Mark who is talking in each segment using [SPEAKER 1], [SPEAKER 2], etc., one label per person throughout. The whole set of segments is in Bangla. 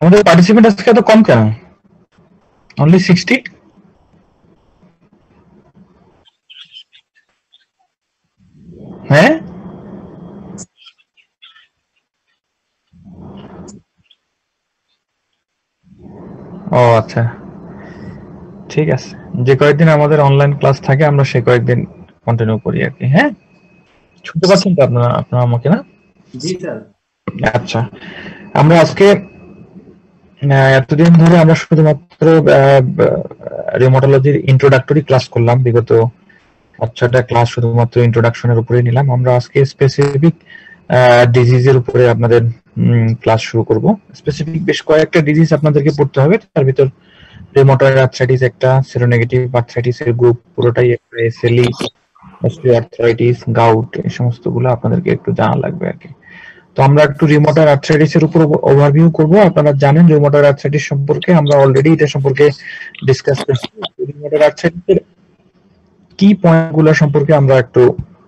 [SPEAKER 1] আমাদের পার্টিসিপেন্ট আজকে এত কম কেন? অনলি 60? হ্যাঁ, ও আচ্ছা, ঠিক আছে। যে কয়েকদিন আমাদের অনলাইন ক্লাস থাকে আমরা সে কয়েকদিন কন্টিনিউ করি আর কি। হ্যাঁ, শুনতে পাচ্ছেন তো আপনারা আপনারা আমাকে? না,
[SPEAKER 2] জি স্যার।
[SPEAKER 1] আচ্ছা। আমরা আজকে এতদিন ধরে আমরা শুধুমাত্র রিউমাটোলজির ইন্ট্রোডাক্টরি ক্লাস করলাম। বিগত 5-6টা ক্লাস শুধুমাত্র ইন্ট্রোডাকশনের উপরে নিলাম। আমরা আজকে স্পেসিফিক ডিজিজের উপরে আপনাদের ক্লাস শুরু করব। স্পেসিফিক বেশ কয়েকটা ডিজিজ আপনাদেরকে পড়তে হবে। তার ভিতর রিউমাটয়েড আর্থ্রাইটিস একটা, সেরোনেগেটিভ আর্থ্রাইটিসের গ্রুপ পুরোটাই একটা, এসএলই, অস্টিওআর্থ্রাইটিস, গাউট, এই সমস্তগুলো আপনাদেরকে একটু জানা লাগবে আর কি। তো আমরা একটু রিউমাটয়েড আর্থ্রাইটিসের উপর ওভারভিউ করব। আপনারা জানেন রিউমাটয়েড আর্থ্রাইটিস সম্পর্কে, আমরা অলরেডি এটা সম্পর্কে ডিসকাস করছি। রিউমাটয়েড আর্থ্রাইটিসের কি পয়েন্টগুলো সম্পর্কে আমরা একটু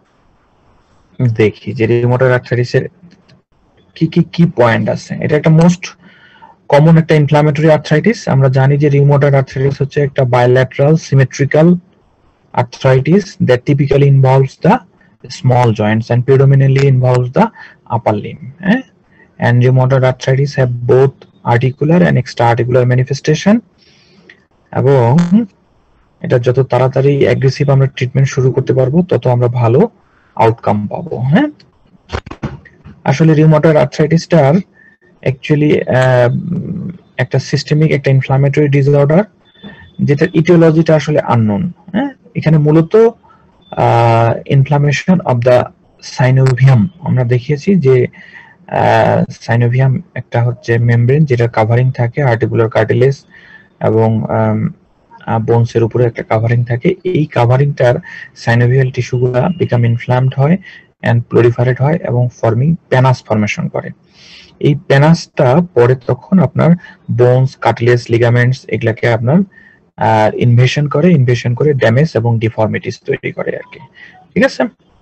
[SPEAKER 1] দেখি যে রিউমাটয়েড আর্থ্রাইটিসের কি কি কি পয়েন্ট আছে। এটা একটা মোস্ট কমন একটা ইনফ্লামেটরি আর্থ্রাইটিস। আমরা জানি যে রিউমাটয়েড আর্থ্রাইটিস হচ্ছে একটা bilateral symmetrical arthritis that typically involves the small joints and predominantly involves the upper limb. And rheumatoid arthritis have both articular and extra-articular manifestation. এবং এটা যত তাড়াতাড়ি অ্যাগ্রেসিভ আমরা ট্রিটমেন্ট শুরু করতে পারবো তত আমরা ভালো আউটকাম পাবো। হ্যাঁ, আসলে রিউমাটয়েড আর্থ্রাইটিসটার অ্যাকচুয়ালি একটা সিস্টেমিক একটা ইনফ্লামেটরি ডিসঅর্ডার, যেটা ইটিওলজিটা আসলে আননোন। হ্যাঁ, এখানে মূলত ইনফ্লামেশন অফ দ্য সাইনোভিয়াম আমরা দেখিয়েছি যে সাইনোভিয়াম একটা হচ্ছে মেমব্রেন যেটা কাভারিং থাকে আর্টিকুলার কার্টিলেজ এবং বোনসের উপরে একটা কাভারিং থাকে। এই কাভারিংটার সাইনোভিয়াল টিস্যুগুলা বিকাম ইনফ্লামড হয় এন্ড প্লোরিফারেট হয় এবং ফর্মিং পেনাস ফর্মেশন করে। এই পেনাসটা পরে তখন আপনার বোনস, কার্টিলেজ, লিগামেন্টস এগুলাকে আপনার ইনভেশন করে ড্যামেজ এবং ডিফর্মিটিস তৈরি করে আর কি। ঠিক আছে,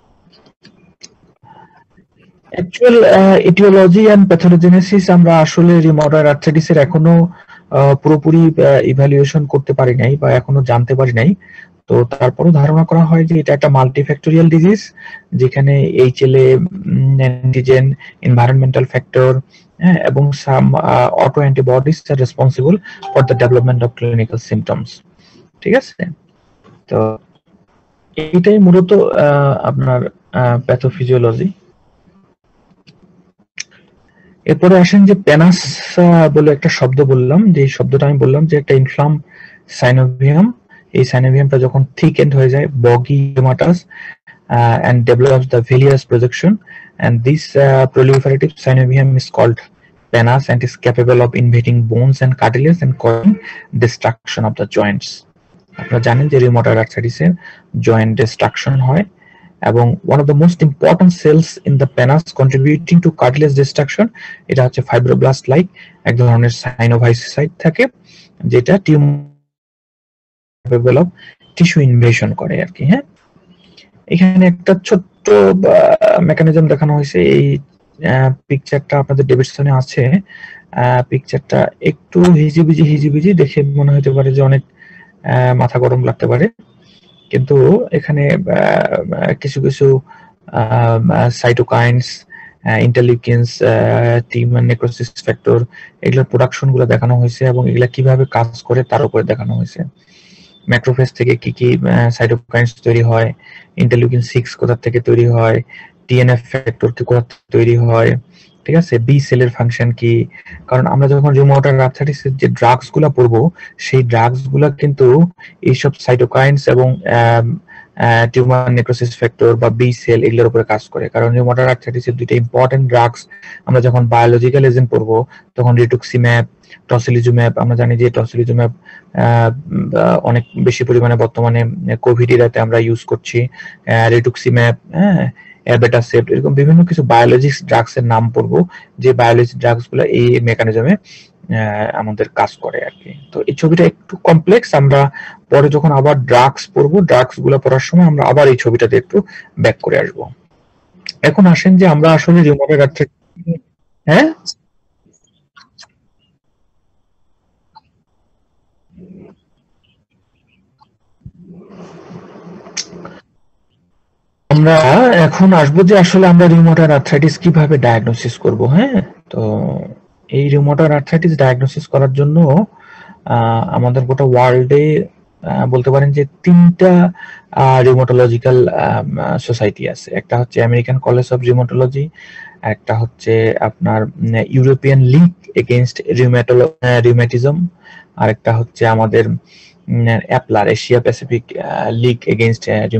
[SPEAKER 1] অ্যাকচুয়াল ইটিওলজি এন্ড প্যাথোজেনেসিস আমরা আসলে রিউমাটয়েড আর্থ্রাইটিসের এখনো পুরোপুরি ইভ্যালুয়েশন করতে পারি নাই বা এখনো জানতে পারি নাই। তো তারপরও ধারণা করা হয় যে এটা একটা মাল্টিফ্যাক্টোরিয়াল ডিজিজ, যেখানে এইচএলএ, অ্যান্টিজেন, এনভায়রনমেন্টাল ফ্যাক্টর এবং some autoantibodies are responsible for the development of clinical symptoms. ঠিক আছে, তো এইটাই মূলত আপনার প্যাথোফিজিওলজি। এরপরে আসেন যে পেনাস বলে একটা শব্দ বললাম, যে শব্দটা আমি বললাম যে একটা ইনফ্লাম সাইনোভিয়াম, এই সাইনোভিয়ামটা যখন থিক এন্ড হয়ে যায়, বগি হেমাটাস and develops the villous projection, and this proliferative synovium is called penas and is capable of invading bones and cartilage and causing destruction of the joints. আপনারা জানেন যে রিউমাটয়েড আর্থ্রাইটিসের জয়েন্ট ডিস্ট্রাকশন হয় এবং one of the most important cells in the penas contributing to cartilage destruction এটা হচ্ছে ফাইব্রোব্লাস্ট লাইক এক ধরনের সাইনোভাইসিসাইট থাকে, যেটা টিউমার অফ টিস্যু ইনভেশন করে আর কি। হ্যাঁ, এখানে একটা ছোট্ট মেকানিজম দেখানো হয়েছে। এই পিকচারটা আপনাদের ডেভিডসনে আছে। পিকচারটা একটু হিজিবিজি দেখে মনে হতে পারে যে অনেক মাথা গরম লাগতে পারে, কিন্তু এখানে কিছু কিছু cytokines, interleukins, tumour necrosis factor, এগুলোর প্রোডাকশন গুলো দেখানো হয়েছে এবং এগুলা কিভাবে কাজ করে তার উপরে দেখানো হয়েছে। ম্যাক্রোফেজ থেকে কি কি সাইটোকাইনস তৈরি হয়, ইন্টারলিউকিন 6 কোথা থেকে তৈরি হয়, টিএনএফ ফ্যাক্টর কি কোথা থেকে তৈরি হয়, ঠিক আছে, বি সেলের ফাংশন কি। কারণ আমরা যখন রিউমাটয়েড আর্থ্রাইটিসের যে ড্রাগস গুলা পড়বো, সেই ড্রাগস গুলা কিন্তু এইসব সাইটোকাইনস এবং টিউমার নেক্রোসিস ফ্যাক্টর বা বি সেল এগুলোর উপরে কাজ করে। কারণ রিউমাটয়েড আর্থ্রাইটিসের দুইটা ইম্পর্টেন্ট ড্রাগস আমরা যখন বায়োলজিক্যাল এজেন্ট পড়বো তখন রিটুক্সিম্যাব, টসিলিজুম্যাব, আমরা জানি যে টসিলিজুম্যাব অনেক বেশি পরিমাণে বর্তমানে কোভিড এরাতে আমরা ইউজ করছি, রিটুক্সিম্যাব, অ্যাবেটাসেপ্ট, এরকম বিভিন্ন কিছু বায়োলজিক্স ড্রাগস এর নাম পড়বো, যে বায়োলজিক ড্রাগস গুলো এই মেকানিজমে আমাদের কাজ করে আর কি। তো এই ছবিটা একটু কমপ্লেক্স, আমরা পরে যখন আবার ড্রাগস পড়বো, ড্রাগস গুলো পড়ার সময় আমরা আবার এই ছবিটাতে একটু ব্যাক করে আসবো। এখন আসেন যে আমরা আসলে রিউমাটয়েড আর্থ্রাইটিস, হ্যাঁ আমরা এখন আসবো যে আসলে আমরা রিউমাটয়েড আর্থ্রাইটিস কিভাবে ডায়াগনোসিস করব। হ্যাঁ, তো এই রিউমাটয়েড আর্থ্রাইটিস ডায়াগনোসিস করার জন্য আমাদের গোটা ওয়ার্ল্ডে বলতে পারেন যে 3টা রিউমাটোলজিক্যাল সোসাইটি আছে। একটা হচ্ছে আমেরিকান কলেজ অফ রিউমাটোলজি, একটা হচ্ছে আপনার ইউরোপিয়ান লিগ এগেইনস্ট রিউমেটিজম, আর একটা হচ্ছে আমাদের APLAR, Asia Pacific league against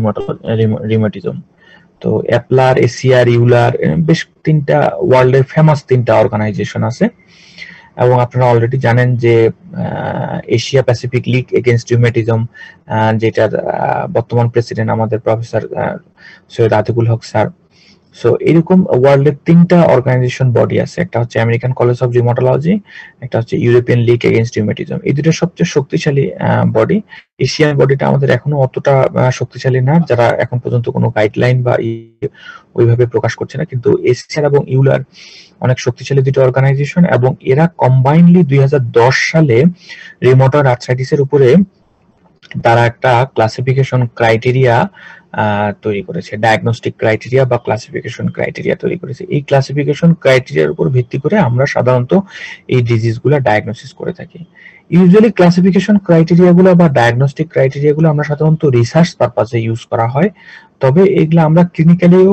[SPEAKER 1] rheumatism. তো অ্যাপলার, এসিআর, ইউলার, বেশ 3টা ওয়ার্ল্ডের ফেমাস 3টা অর্গানাইজেশন আছে। এবং আপনারা অলরেডি জানেন যে Asia Pacific league against rheumatism, যেটার বর্তমান প্রেসিডেন্ট আমাদের professor Syed Atiqul Haque sir. So এরকম ওয়ার্ল্ডের 3টা অর্গানাইজেশন বডি আছে, একটা হচ্ছে আমেরিকান কলেজ অফ রিউমাটোলজি, একটা হচ্ছে ইউরোপিয়ান লিগ এগেইনস্ট রিউমেটিজম। এই দুটো সবচেয়ে শক্তিশালী বডি। এশিয়ান বডিটা আমাদের এখনো অতটা শক্তিশালী না, যারা এখন পর্যন্ত কোনো গাইডলাইন বা ওইভাবে প্রকাশ করছে না, কিন্তু এশিয়ান এবং ইউলার অনেক শক্তিশালী দুটো অর্গানাইজেশন, এবং এরা কম্বাইনলি 2010 সালে রিউমাটয়েড আর্থ্রাইটিসের উপরে তারা একটা ক্লাসিফিকেশন ক্রাইটেরিয়া তৈরি করেছে, ডায়াগনস্টিক ক্রাইটেরিয়া বা ক্লাসিফিকেশন ক্রাইটেরিয়া তৈরি করেছে। এই ক্লাসিফিকেশন ক্রাইটেরিয়ার উপর ভিত্তি করে আমরা সাধারণত এই ডিজিজগুলো ডায়াগনোসিস করে থাকি। ইউজুয়ালি ক্লাসিফিকেশন ক্রাইটেরিয়াগুলো বা ডায়াগনস্টিক ক্রাইটেরিয়াগুলো আমরা সাধারণত রিসার্চ পারপাসে ইউজ করা হয়, তবে এগুলো আমরা ক্লিনিক্যালিও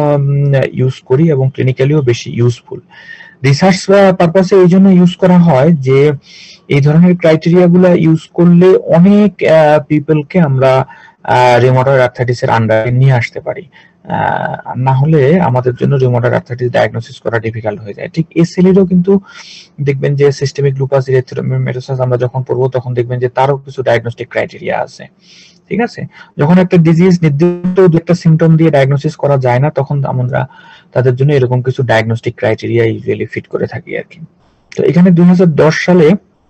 [SPEAKER 1] ইউজ করি এবং ক্লিনিক্যালিও বেশি ইউজফুল। রিসার্চ পারপাসে এই জন্য ইউজ করা হয় যে এই ধরনের ক্রাইটেরিয়াগুলো ইউজ করলে অনেক পিপলকে আমরা রিউমাটয়েড আর্থ্রাইটিসের আন্ডারে নিয়ে আসতে পারি, না হলে আমাদের জন্য রিউমাটয়েড আর্থ্রাইটিস ডায়াগনোসিস করা ডিফিকাল্ট হয়ে যায়। ঠিক এসএলইরও কিন্তু দেখবেন যে সিস্টেমিক লুপাস এরিথ্রোমেটোসাস আমরা যখন পড়বো তখন দেখবেন যে তারও কিছু ডায়াগনস্টিক ক্রাইটেরিয়া আছে। ঠিক আছে, যখন একটা ডিজিজ নির্দিষ্ট একটা সিম্পটম দিয়ে ডায়াগনোসিস করা যায় না, তখন আমরা তাদের জন্য এরকম কিছু ডায়াগনস্টিক ক্রাইটেরিয়া ইউজুয়ালি ফিট করে থাকি আর কি। তো এখানে 2010 সালে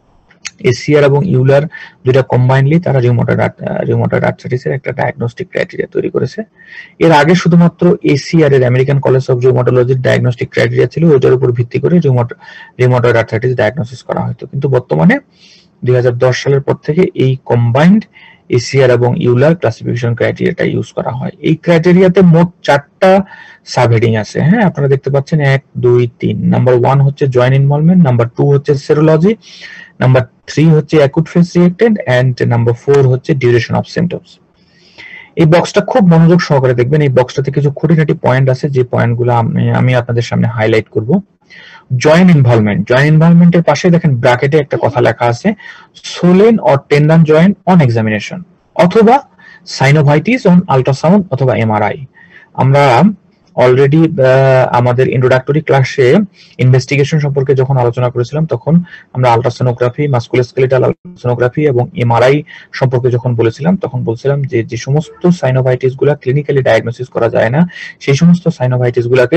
[SPEAKER 1] এসিআর এবং ইউলার দুইটা কম্বাইনলি তারা রিউমাটয়েড আর্থ্রাইটিসের একটা ডায়াগনস্টিক ক্রাইটেরিয়া তৈরি করেছে। এর আগে শুধুমাত্র এসিআর এর আমেরিকান কলেজ অফ রিউমাটোলজির ডায়াগনস্টিক ক্রাইটেরিয়া ছিল, ওইটার উপর ভিত্তি করে রিউমাটয়েড আর্থ্রাইটিস ডায়াগনোসিস করা হতো। কিন্তু বর্তমানে 2010 সালের পর থেকে এই কম্বাইন্ড এসিআর এবং ইউলার ক্লাসিফিকেশন ক্রাইটেরিয়াটা ইউজ করা হয়। এই ক্রাইটেরিয়াতে মোট 4টা সাবহেডিং আছে। হ্যাঁ, আপনারা দেখতে পাচ্ছেন 1, 2, 3। নাম্বার 1 হচ্ছে জয়েন্ট ইনভলভমেন্ট, নাম্বার 2 হচ্ছে সেরোলজি, নাম্বার 3 হচ্ছে acute phase reactant, and number 4 হচ্ছে ডিউরেশন অফ সিম্পটমস। এই বক্সটা খুব মনোযোগ সহকারে দেখবেন। এই বক্সটাতে কিছু খুঁটিনাটি পয়েন্ট আছে, যে পয়েন্টগুলো আমি আপনাদের সামনে হাইলাইট করব। জয়েন্ট ইনভলভমেন্টের পাশে দেখেন ব্র্যাকেটে একটা কথা লেখা আছে, swollen or tendon joint on examination, অথবা সাইনোভাইটিস অন আল্ট্রাসাউন্ড অথবা এমআরআই। আমরা অলরেডি আমাদের ইন্ট্রোডাক্টরি ক্লাসে ইনভেস্টিগেশন সম্পর্কে যখন আলোচনা করেছিলাম, তখন আমরা আল্ট্রাসোনোগ্রাফি, মাস্কুলোস্কেলেটাল আল্ট্রাসোনোগ্রাফি এবং এমআরআই সম্পর্কে যখন বলেছিলাম, তখন বলছিলাম যে যে সমস্ত সাইনোভাইটিস গুলা ক্লিনিক্যালি ডায়াগনোসিস করা যায় না, সেই সমস্ত সাইনোভাইটিস গুলাকে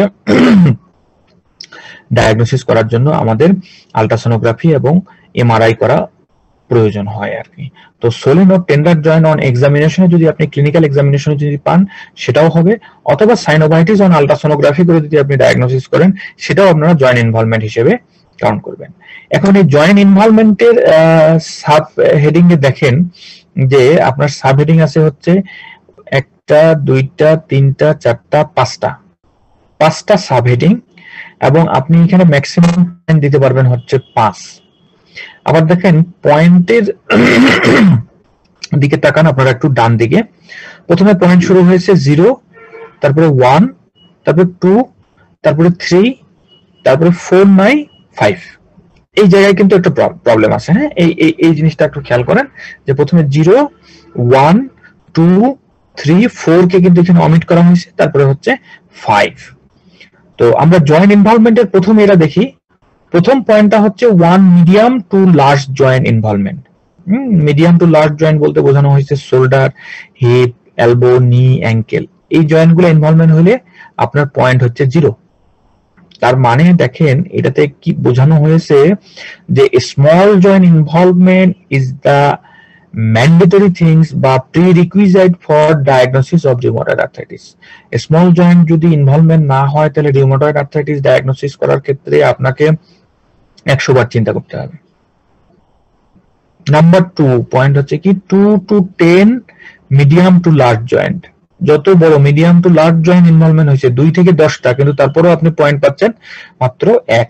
[SPEAKER 1] ডায়াগনোসিস করার জন্য আমাদের আল্ট্রাসোনোগ্রাফি এবং এমআরআই করা প্রয়োজন হয় আর কি। তো swollen or tendon joint on এক্সামিনেশনে যদি আপনি ক্লিনিক্যাল এক্সামিনেশনে যদি পান সেটাও হবে, অথবা সাইনোভাইটিস অন আল্ট্রাসোনোগ্রাফি করে যদি আপনি ডায়াগনোসিস করেন সেটাও আপনারা জয়েন্ট ইনভলভমেন্ট হিসেবে কাউন্ট করবেন। এখন এই জয়েন্ট ইনভলভমেন্টের সাব হেডিং এ দেখেন যে আপনার সাব হেডিং আছে হচ্ছে 1টা 2টা 3টা 4টা 5টা সাব হেডিং, এবং আপনি এখানে ম্যাক্সিমাম পয়েন্ট দিতে পারবেন হচ্ছে 5। আবার দেখেন পয়েন্টের দিকে তাকান আপনারা একটু ডান দিকে। প্রথমে পয়েন্ট শুরু হয়েছে 0, তারপরে 1, তারপরে 2, তারপরে 3, তারপরে 4 9 5। এই জায়গায় কিন্তু একটা প্রবলেম আছে। হ্যাঁ, এই জিনিসটা একটু খেয়াল করেন যে প্রথমে 0, 1, 2, 3, 4 কে কিন্তু এখানে অমিট করা হয়েছে, তারপরে হচ্ছে 5। তো আমরা জয়েন্ট ইনভলভমেন্টের প্রথম এরা দেখি। প্রথম পয়েন্টটা হচ্ছে 1 medium to large joint involvement. Medium to large joint বলতে বোঝানো হয়েছে shoulder, hip, elbow, knee, ankle. এই জয়েন্টগুলো ইনভলভমেন্ট হলে আপনার পয়েন্ট হচ্ছে 0। তার মানে দেখেন এটাতে কি বোঝানো হয়েছে যে small joint involvement is the mandatory things বা prerequisite for diagnosis of rheumatoid arthritis. Small joint যদি ইনভলভমেন্ট না হয় তাহলে রিউমাটয়েড আর্থ্রাইটিস ডায়াগনোসিস করার ক্ষেত্রে আপনাকে 100 বার চিন্তা করতে হবে। নাম্বার 2 পয়েন্ট হচ্ছে কি 2 to 10 medium to large joint. যত বড় medium to large joint involvement হয়েছে 2 থেকে 10টা, কিন্তু তারপরেও আপনি পয়েন্ট পাচ্ছেন মাত্র 1।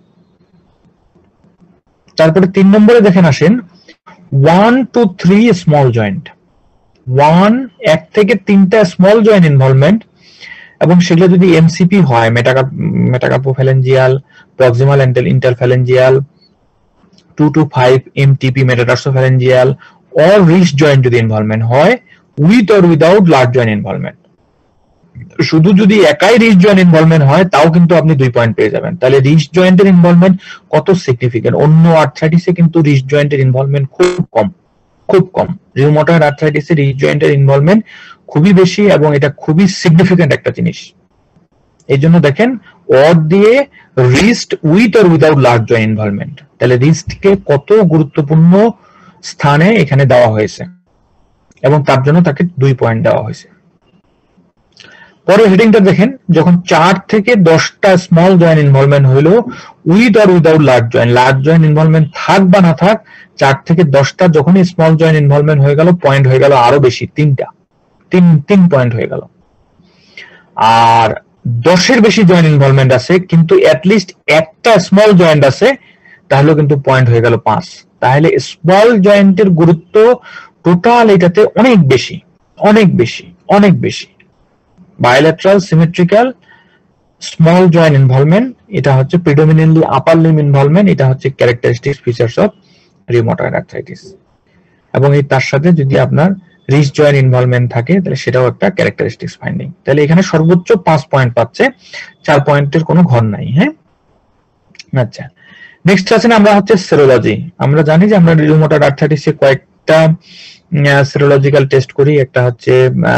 [SPEAKER 1] তারপরে 3 নম্বরে দেখেন আসেন 1 to 3 স্মল জয়েন্ট। 1 থেকে 3টা স্মল জয়েন্ট ইনভলভমেন্ট, এবং সেগুলো যদি এমসিপি হয়, metacarpophalangeal, proximal interphalangeal, 2 to 5 MTP metatarsophalangeal or wrist joint যদি ইনভলভমেন্ট হয় with or without large joint involvement. শুধু যদি একাই রিস্ট জয়েন্ট ইনভলভমেন্ট হয় তাও কিন্তু আপনি 2 পয়েন্ট পেয়ে যাবেন। তাহলে রিস্ট জয়েন্টের ইনভলভমেন্ট কত সিগনিফিকেন্ট। অন্য আর্থ্রাইটিসে কিন্তু রিস্ট জয়েন্টের ইনভলভমেন্ট খুব কম। রিউমাটয়েড আর্থ্রাইটিসে রিস্ট জয়েন্টের ইনভলভমেন্ট খুবই বেশি, এবং এটা খুবই সিগনিফিকেন্ট একটা জিনিস। এই জন্য দেখেন অর দিয়ে wrist with or without large joint involvement, তাহলে রিস্টকে কত গুরুত্বপূর্ণ স্থানে এখানে দেওয়া হয়েছে, এবং তার জন্য তাকে 2 পয়েন্ট দেওয়া হয়েছে। পরে হেডিংটা দেখেন, যখন 4 থেকে 10টা স্মল জয়েন্ট ইনভলভমেন্ট হইলো with or without large joint involvement থাক বা না থাক, 4 থেকে 10টা যখনই স্মল জয়েন্ট ইনভলভমেন্ট হয়ে গেল, পয়েন্ট হয়ে গেল আরো বেশি, 3 পয়েন্ট হয়ে গেল। আর 10-এর বেশি জয়েন্ট ইনভলভমেন্ট আছে কিন্তু অ্যাটলিস্ট একটা স্মল জয়েন্ট আছে, তাহলে কিন্তু পয়েন্ট হয়ে গেল 5। তাহলে স্মল জয়েন্টের গুরুত্ব টোটাল এটাতে অনেক বেশি। Bilateral symmetrical small joint involvement, এটা হচ্ছে প্রিডমিনেন্টলি আপার লিম ইনভলভমেন্ট, এটা হচ্ছে characteristic features of rheumatoid arthritis. এবং এই তার সাথে যদি আপনার রিস্ট জয়েন্ট ইনভলভমেন্ট থাকে তাহলে সেটাও একটা ক্যারেক্টারিস্টিক্স ফাইন্ডিং। তাহলে এখানে সর্বোচ্চ 5 পয়েন্ট পাচ্ছে, 4 পয়েন্টের কোনো ঘর নাই। হ্যাঁ, আচ্ছা, নেক্সট আছে আমরা হচ্ছে সেরোলজি। আমরা জানি যে আমরা রিউমাটয়েড আর্থ্রাইটিসে কয়েকটা সেরোলজিক্যাল টেস্ট করি। একটা হচ্ছে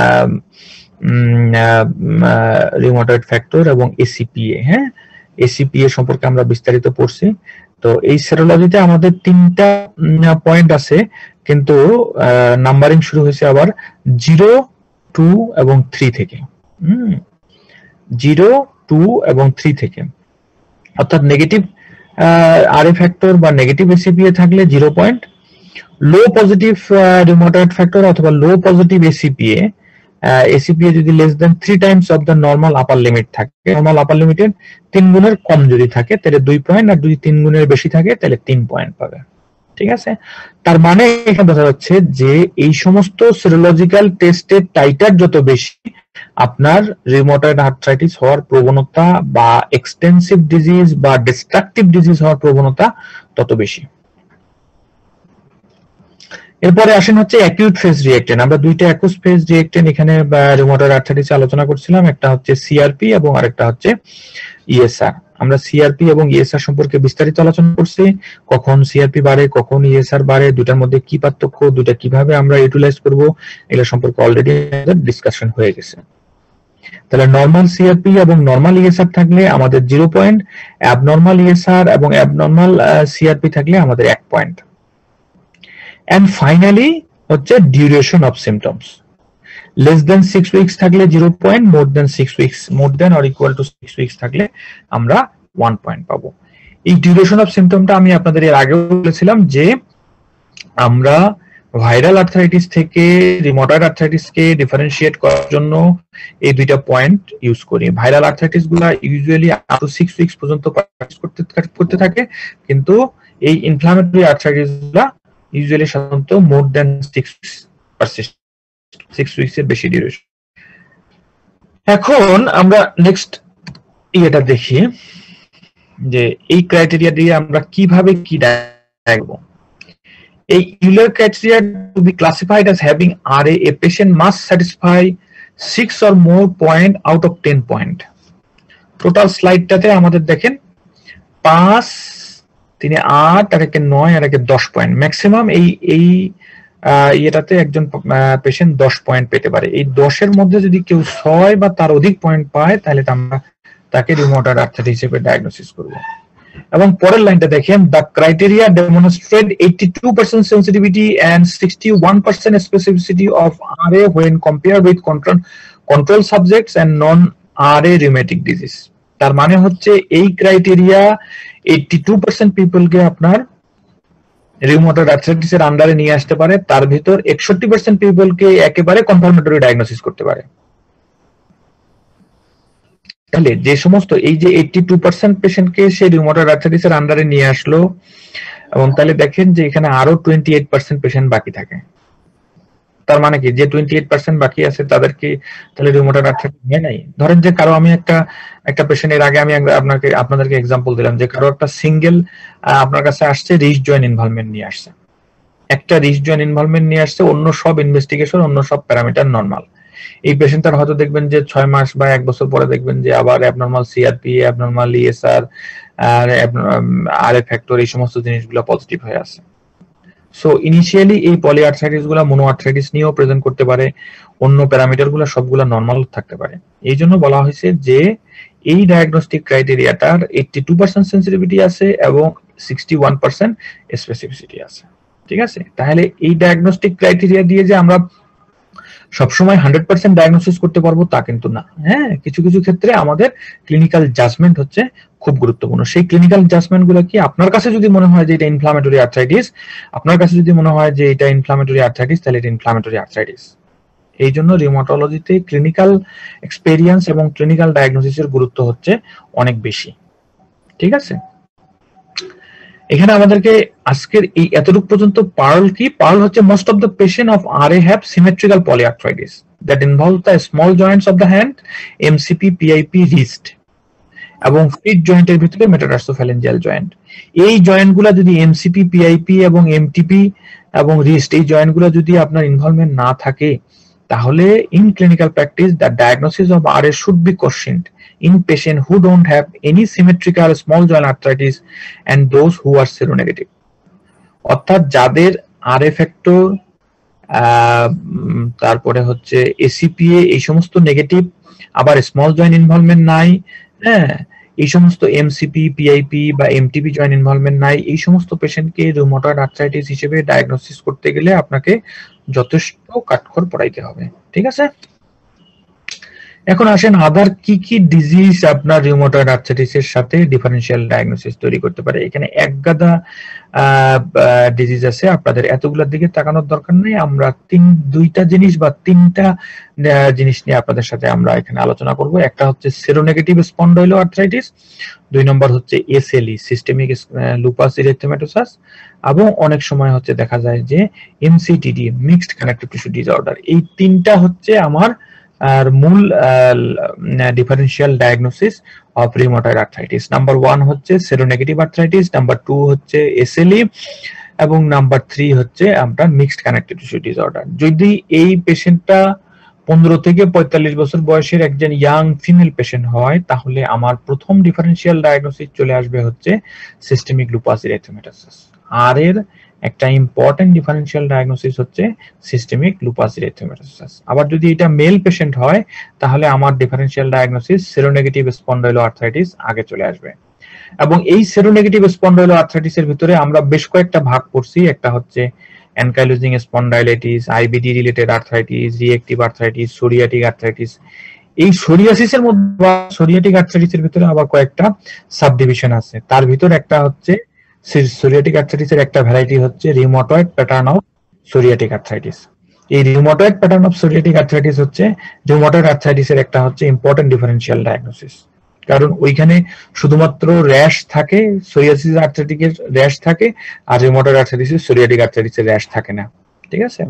[SPEAKER 1] রিউমাটয়েড ফ্যাক্টর এবং এসিপিএ। হ্যাঁ, এসিপিএ সম্পর্কে আমরা বিস্তারিত পড়ছি। তো এই সেরোলজিতে আমাদের 3টা পয়েন্ট আছে, কিন্তু নাম্বারিং শুরু হয়েছে আবার 0, 2 এবং 3 থেকে। 0, 2 এবং 3 থেকে, অর্থাৎ নেগেটিভ আরএ ফ্যাক্টর বা নেগেটিভ এসিপিএ থাকলে 0 point, low positive rheumatoid factor অথবা লো পজিটিভ এসিপিএ যদি less than 3 times of the normal upper limit থাকে, নর্মাল আপার লিমিটের 3 গুণের কম যদি থাকে তাহলে 2 পয়েন্ট, আর যদি 3 গুণের বেশি থাকে তাহলে 3 পয়েন্ট পাবে। ঠিক আছে, তার মানে এখানে বোঝা যাচ্ছে যে এই সমস্ত সেরোলজিক্যাল টেস্টের টাইটার যত বেশি, আপনার রিউমাটয়েড আর্থ্রাইটিস হওয়ার প্রবণতা বা এক্সটেন্সিভ ডিজিজ বা ডিস্ট্রাকটিভ ডিজিজ হওয়ার প্রবণতা তত বেশি। এরপরে আসেন হচ্ছে অ্যাকিউট ফেজ রিঅ্যাক্টেন্ট। আমরা 2টা অ্যাকিউট ফেজ রিঅ্যাক্টেন্ট এখানে রিউমাটয়েড আর্থ্রাইটিসে আলোচনা করছিলাম। একটা হচ্ছে সিআরপি এবং আরেকটা হচ্ছে ইএসআর। আমরা সিআরপি এবং ইএসআর সম্পর্কে বিস্তারিত আলোচনা করছি, কখন সিআরপি বাড়ে, কখন ইএসআর বাড়ে, দুটার মধ্যে কি পার্থক্য, দুটা কিভাবে আমরা ইউটিলাইজ করব, এগুলো সম্পর্কে অলরেডি ডিসকাশন হয়ে গেছে। তাহলে নরমাল সিআরপি এবং নরমাল ইএসআর থাকলে আমাদের 0 পয়েন্ট, অ্যাবনরমাল ইএসআর এবং অ্যাবনরমাল সিআরপি থাকলে আমাদের 1 পয়েন্ট। এন্ড ফাইনালি হচ্ছে duration of symptoms. Less than 6 weeks থাকলে 0 point, more than 6 weeks, more than or equal to 6 weeks থাকলে আমরা 1 পয়েন্ট পাবো। এই ডিউরেশন অফ সিমটমটা আমি আপনাদের এর আগেও বলেছিলাম যে আমরা ভাইরাল আর্থ্রাইটিস থেকে রিউমাটয়েড আর্থ্রাইটিসকে ডিফারেন্সিয়েট করার জন্য এই 2টা পয়েন্ট ইউজ করি। ভাইরাল আর্থ্রাইটিস গুলা ইউজুয়ালি আপ টু 6 উইকস পর্যন্ত প্র্যাকটিস করতে থাকে, কিন্তু এই ইনফ্লামেটরি আর্থ্রাইটিস গুলা ইউজুয়ালি সাধারণত মোর দেন 6 উইকস এর বেশি ডিউরেশন। এখন আমরা নেক্সট এটা দেখি যে এই ক্রাইটেরিয়া দিয়ে আমরা কিভাবে কি দেখব। এই Euler criteria to be classified as having RA, a patient must satisfy 6 or more point out of 10 point. Total স্লাইডটাতে আমাদের দেখেন 5, 3 8, আর একে 9, আর একে 10 পয়েন্ট। ম্যাক্সিমাম এই এটাতে একজন পেশেন্ট 10 পয়েন্ট পেতে পারে। এই 10-এর মধ্যে যদি কেউ 6 বা তার অধিক পয়েন্ট পায় তাহলে আমরা তাকে রিউমাটয়েড আর্থ্রাইটিস হিসেবে ডায়াগনোসিস করব। এবং পরের লাইনটা দেখেন, the criteria demonstrate 82% sensitivity and 61% specificity of RA when compared with control subjects and non-RA rheumatic disease। তার মানে হচ্ছে এই ক্রাইটেরিয়া 82% পিপলকে আপনার রিউমাটয়েড আর্থ্রাইটিসের আন্ডারে নিয়ে আসতে পারে, তার ভিতর 61% পিপলকে একেবারে কনফার্মেটরি ডায়াগনোসিস করতে পারে। তাহলে যে সমস্ত এই যে 82% পেশেন্টকে সে রিউমাটয়েড আর্থ্রাইটিসের আন্ডারে নিয়ে আসলো, এবং তাহলে দেখেন যে এখানে আরো 28% পেশেন্ট বাকি থাকে। তার মানে কি, যে 28% বাকি আছে তাদেরকে তাহলে রিউমাটয়েড আর্থ্রাইটিস হয় নাই। ধরেন যে কারো, আমি একটা পেশেন্টের আগে আমি আপনাদেরকে এক্সাম্পল দিলাম যে কারো একটা সিঙ্গেল আপনার কাছে আসছে, রিস্ট জয়েন্ট ইনভলভমেন্ট নিয়ে আসছে, একটা রিস্ট জয়েন্ট ইনভলভমেন্ট নিয়ে আসছে, অন্য সব ইনভেস্টিগেশন, অন্য সব প্যারামিটার নরমাল। এই পেশেন্টটার হয়তো দেখবেন যে 6 মাস বা 1 বছর পরে দেখবেন যে আবার অ্যাবনরমাল সিআরপি, অ্যাবনরমাল ইএসআর আর আরএ ফ্যাক্টর, এই সমস্ত জিনিসগুলো পজিটিভ হয়ে আছে। সো ইনিশিয়ালি এই পলিআর্থ্রাইটিস গুলা মনোআর্থ্রাইটিস নিয়েও প্রেজেন্ট করতে পারে, অন্য প্যারামিটার গুলো সবগুলা নরমাল থাকতে পারে। এই জন্য বলা হয়েছে যে এই ডায়াগনস্টিক ক্রাইটেরিয়াটার 82% সেন্সিটিভিটি আছে এবং 61% স্পেসিফিসিটি আছে। ঠিক আছে, তাহলে এই ডায়াগনস্টিক ক্রাইটেরিয়া দিয়ে যে আমরা সবসময় 100% ডায়াগনোসিস করতে পারবো তা কিন্তু না। হ্যাঁ, কিছু কিছু ক্ষেত্রে আমাদের ক্লিনিক্যাল জাজমেন্ট হচ্ছে খুব গুরুত্বপূর্ণ। সেই ক্লিনিক্যাল জাজমেন্ট গুলো কি, আপনার কাছে যদি মনে হয় যে এটা ইনফ্লামেটরি আর্থ্রাইটিস, আপনার কাছে যদি মনে হয় যে এটা ইনফ্লামেটরি আর্থ্রাইটিস, তাহলে এটা ইনফ্লামেটরি আর্থ্রাইটিস। এই জন্য রিউমাটোলজিতে ক্লিনিক্যাল এক্সপেরিয়েন্স এবং ক্লিনিক্যাল ডায়াগনোসিসের গুরুত্ব হচ্ছে অনেক বেশি। ঠিক আছে, এখানে আমাদেরকে আজকের এই এতটুকু পর্যন্ত পার্ল কি, পার্ল হচ্ছে most of the patient of RA have symmetrical polyarthritis that involve the small joints of the hand, MCP, PIP, wrist এবং ফিট জয়েন্টের ভিতরে মেটাটার্সোফ্যালেঞ্জিয়াল জয়েন্ট। এই জয়েন্টগুলো যদি এমসিপি, পিআইপি এবং এমটিপি এবং রিস্ট, এই জয়েন্টগুলো যদি আপনার ইনভলভমেন্ট না থাকে, তাহলে in clinical practice the diagnosis of RA should be questioned in patient who don't have any symmetrical small joint arthritis and those who are seronegative। অর্থাৎ যাদের RA ফ্যাক্টর, তারপরে হচ্ছে ACPA এই সমস্ত নেগেটিভ, আবার স্মল জয়েন্ট ইনভলভমেন্ট নাই, হ্যাঁ, এই সমস্ত এমসিপি, পিআইপি বা এমটিপি জয়েন্ট ইনভলভমেন্ট নাই, এই সমস্ত পেশেন্টকে রুমাটয়েড আর্থ্রাইটিস হিসেবে ডায়াগনোসিস করতে গেলে আপনাকে যথেষ্ট কাঠখড় পোড়াইতে হবে। ঠিক আছে, এখন আসেন আদার কি কি ডিজিজ আপনার রিউমাটয়েড আর্থ্রাইটিসের সাথে ডিফারেনশিয়াল ডায়াগনোসিস তৈরি করতে পারে। এখানে একগাদা ডিজিজ আছে, আপনাদের এতগুলোর দিকে তাকানোর দরকার নেই। আমরা দুইটা জিনিস বা তিনটা জিনিস নিয়ে আপনাদের সাথে আমরা এখানে আলোচনা করব। একটা হচ্ছে সেরোনেগেটিভ স্পন্ডাইলো আর্থ্রাইটিস, 2 নম্বর হচ্ছে SLE সিস্টেমিক লুপাস ইরিথেমেটোসাস, এবং অনেক সময় হচ্ছে দেখা যায় যে MCTD mixed connective tissue disorder. এই তিনটা হচ্ছে আমার আর মূল differential diagnosis of rheumatoid arthritis. Number 1 হচ্ছে সেরোনেগেটিভ আর্থ্রাইটিস, নাম্বার 2 হচ্ছে SLE, এবং নাম্বার 3 হচ্ছে আমরা মিক্সড কানেকটিভ টিস্যু ডিসঅর্ডার। যদি এই পেশেন্টটা 15 থেকে 45 বছর বয়সের একজন ইয়াং ফিমেল পেশেন্ট হয়, তাহলে আমার প্রথম ডিফারেনশিয়াল ডায়াগনোসিস চলে আসবে হচ্ছে সিস্টেমিক লুপাস ইরিথেমেটোসাস। আর এর একটা ইম্পর্টেন্ট ডিফারেনশিয়াল ডায়াগনোসিস হচ্ছে সিস্টেমিক লুপাস ইরিথেমেটোসাস। আবার যদি এটা মেল পেশেন্ট হয়, তাহলে আমার differential diagnosis seronegative spondyloarthritis আগে চলে আসবে। এবং এই সেরোনেগেটিভ স্পন্ডাইলো আর্থ্রাইটিসের ভিতরে আমরা বেশ কয়েকটা ভাগ করছি। একটা হচ্ছে ankylosing spondylitis, IBD related arthritis, reactive arthritis, psoriatic arthritis. এই সোরিয়াসিসের মধ্যে বা সোরিয়াটিক আর্থ্রাইটিসের ভিতরে আবার কয়েকটা সাবডিভিশন আছে। তার ভিতর একটা হচ্ছে সোরিয়াটিক আর্থ্রাইটিসের একটা ভ্যারাইটি হচ্ছে rheumatoid pattern of psoriatic arthritis. এই rheumatoid pattern of psoriatic arthritis হচ্ছে রিউমাটয়েড আর্থ্রাইটিসের একটা হচ্ছে ইম্পর্টেন্ট ডিফারেনশিয়াল ডায়াগনোসিস, কারণ ওইখানে শুধুমাত্র র্যাশ থাকে, সোরিয়াসিস আর্থ্রাইটিকের র্যাশ থাকে, আর রিউমাটয়েড আর্থ্রাইটিসের সোরিয়াটিক আর্থ্রাইটিসের র্যাশ থাকে না। ঠিক আছে,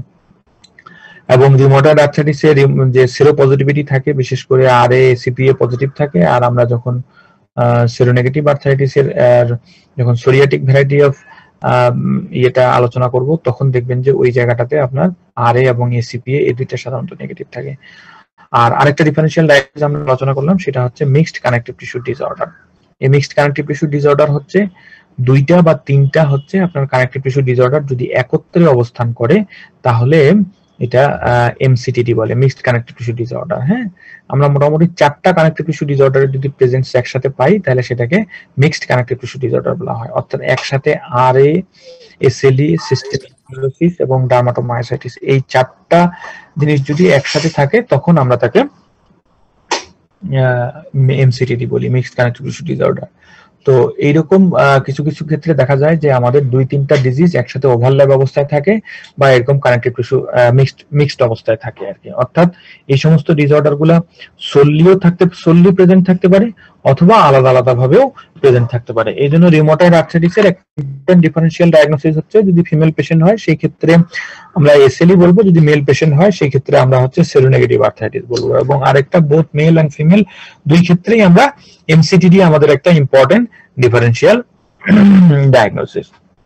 [SPEAKER 1] এবং রিউমাটয়েড আর্থ্রাইটিসের যে সেরোপজিটিভিটি থাকে, বিশেষ করে RA ACPA পজিটিভ থাকে। আর আমরা যখন সেরোনেগেটিভ আর্থ্রাইটিসের যখন সোরিয়াটিক ভ্যারাইটি অফ এটা আলোচনা করব, তখন দেখবেন যে ওই জায়গাটাতে আপনার RA এবং ACPA এই দুইটা সাধারণত নেগেটিভ থাকে। আর আরেকটা ডিফারেনশিয়াল ডায়াগনোসিস আমরা আলোচনা করলাম, সেটা হচ্ছে মিক্সড কানেকটিভ টিস্যু ডিসঅর্ডার। এই মিক্সড কানেকটিভ টিস্যু ডিসঅর্ডার হচ্ছে দুইটা বা তিনটা হচ্ছে আপনার কানেকটিভ টিস্যু ডিসঅর্ডার যদি একত্রে অবস্থান করে, তাহলে এটা MCTD বলে, মিক্সড কানেকটিভ টিস্যু ডিসঅর্ডার। হ্যাঁ, আমরা মোটামুটি 4টা কানেকটিভ টিস্যু ডিসঅর্ডারের যদি প্রেজেন্স একসাথে পাই, তাহলে সেটাকে মিক্সড কানেকটিভ টিস্যু ডিসঅর্ডার বলা হয়। অর্থাৎ একসাথে RA, SLE, সিস্টেমিক স্ক্লেরোসিস এবং ডার্মাটোমায়োসাইটিস, এই 4টা জিনিস যদি একসাথে থাকে, তখন আমরা তাকে MCTD বলি, মিক্সড কানেকটিভ টিস্যু ডিসঅর্ডার। তো এইরকম কিছু কিছু ক্ষেত্রে দেখা যায় যে আমাদের 2-3টা ডিজিজ একসাথে ওভারল্যাপ অবস্থায় থাকে বা এরকম কানেক্টিভ টিস্যু মিক্সড অবস্থায় থাকে আর কি। অর্থাৎ এই সমস্ত ডিসঅর্ডার গুলা সোললি প্রেজেন্ট থাকতে পারে অথবা আলাদা আলাদা ভাবেও প্রেজেন্ট থাকতে পারে। এই জন্য রিউমাটয়েড আর্থ্রাইটিসের একটা ডিফারেন্সিয়াল ডায়াগনোসিস হচ্ছে যদি ফিমেল পেশেন্ট হয় সেই ক্ষেত্রে আমরা এসএলই বলবো, যদি মেল পেশেন্ট হয় সেই ক্ষেত্রে আমরা হচ্ছে সেরোনেগেটিভ আর্থ্রাইটিস বলবো। এবং আরেকটা বোথ মেল এন্ড ফিমেল দুই ক্ষেত্রেই আমরা এমসিটিডি আমাদের একটা ইম্পর্টেন্ট ডিফারেন্সিয়াল ডায়াগনোসিস।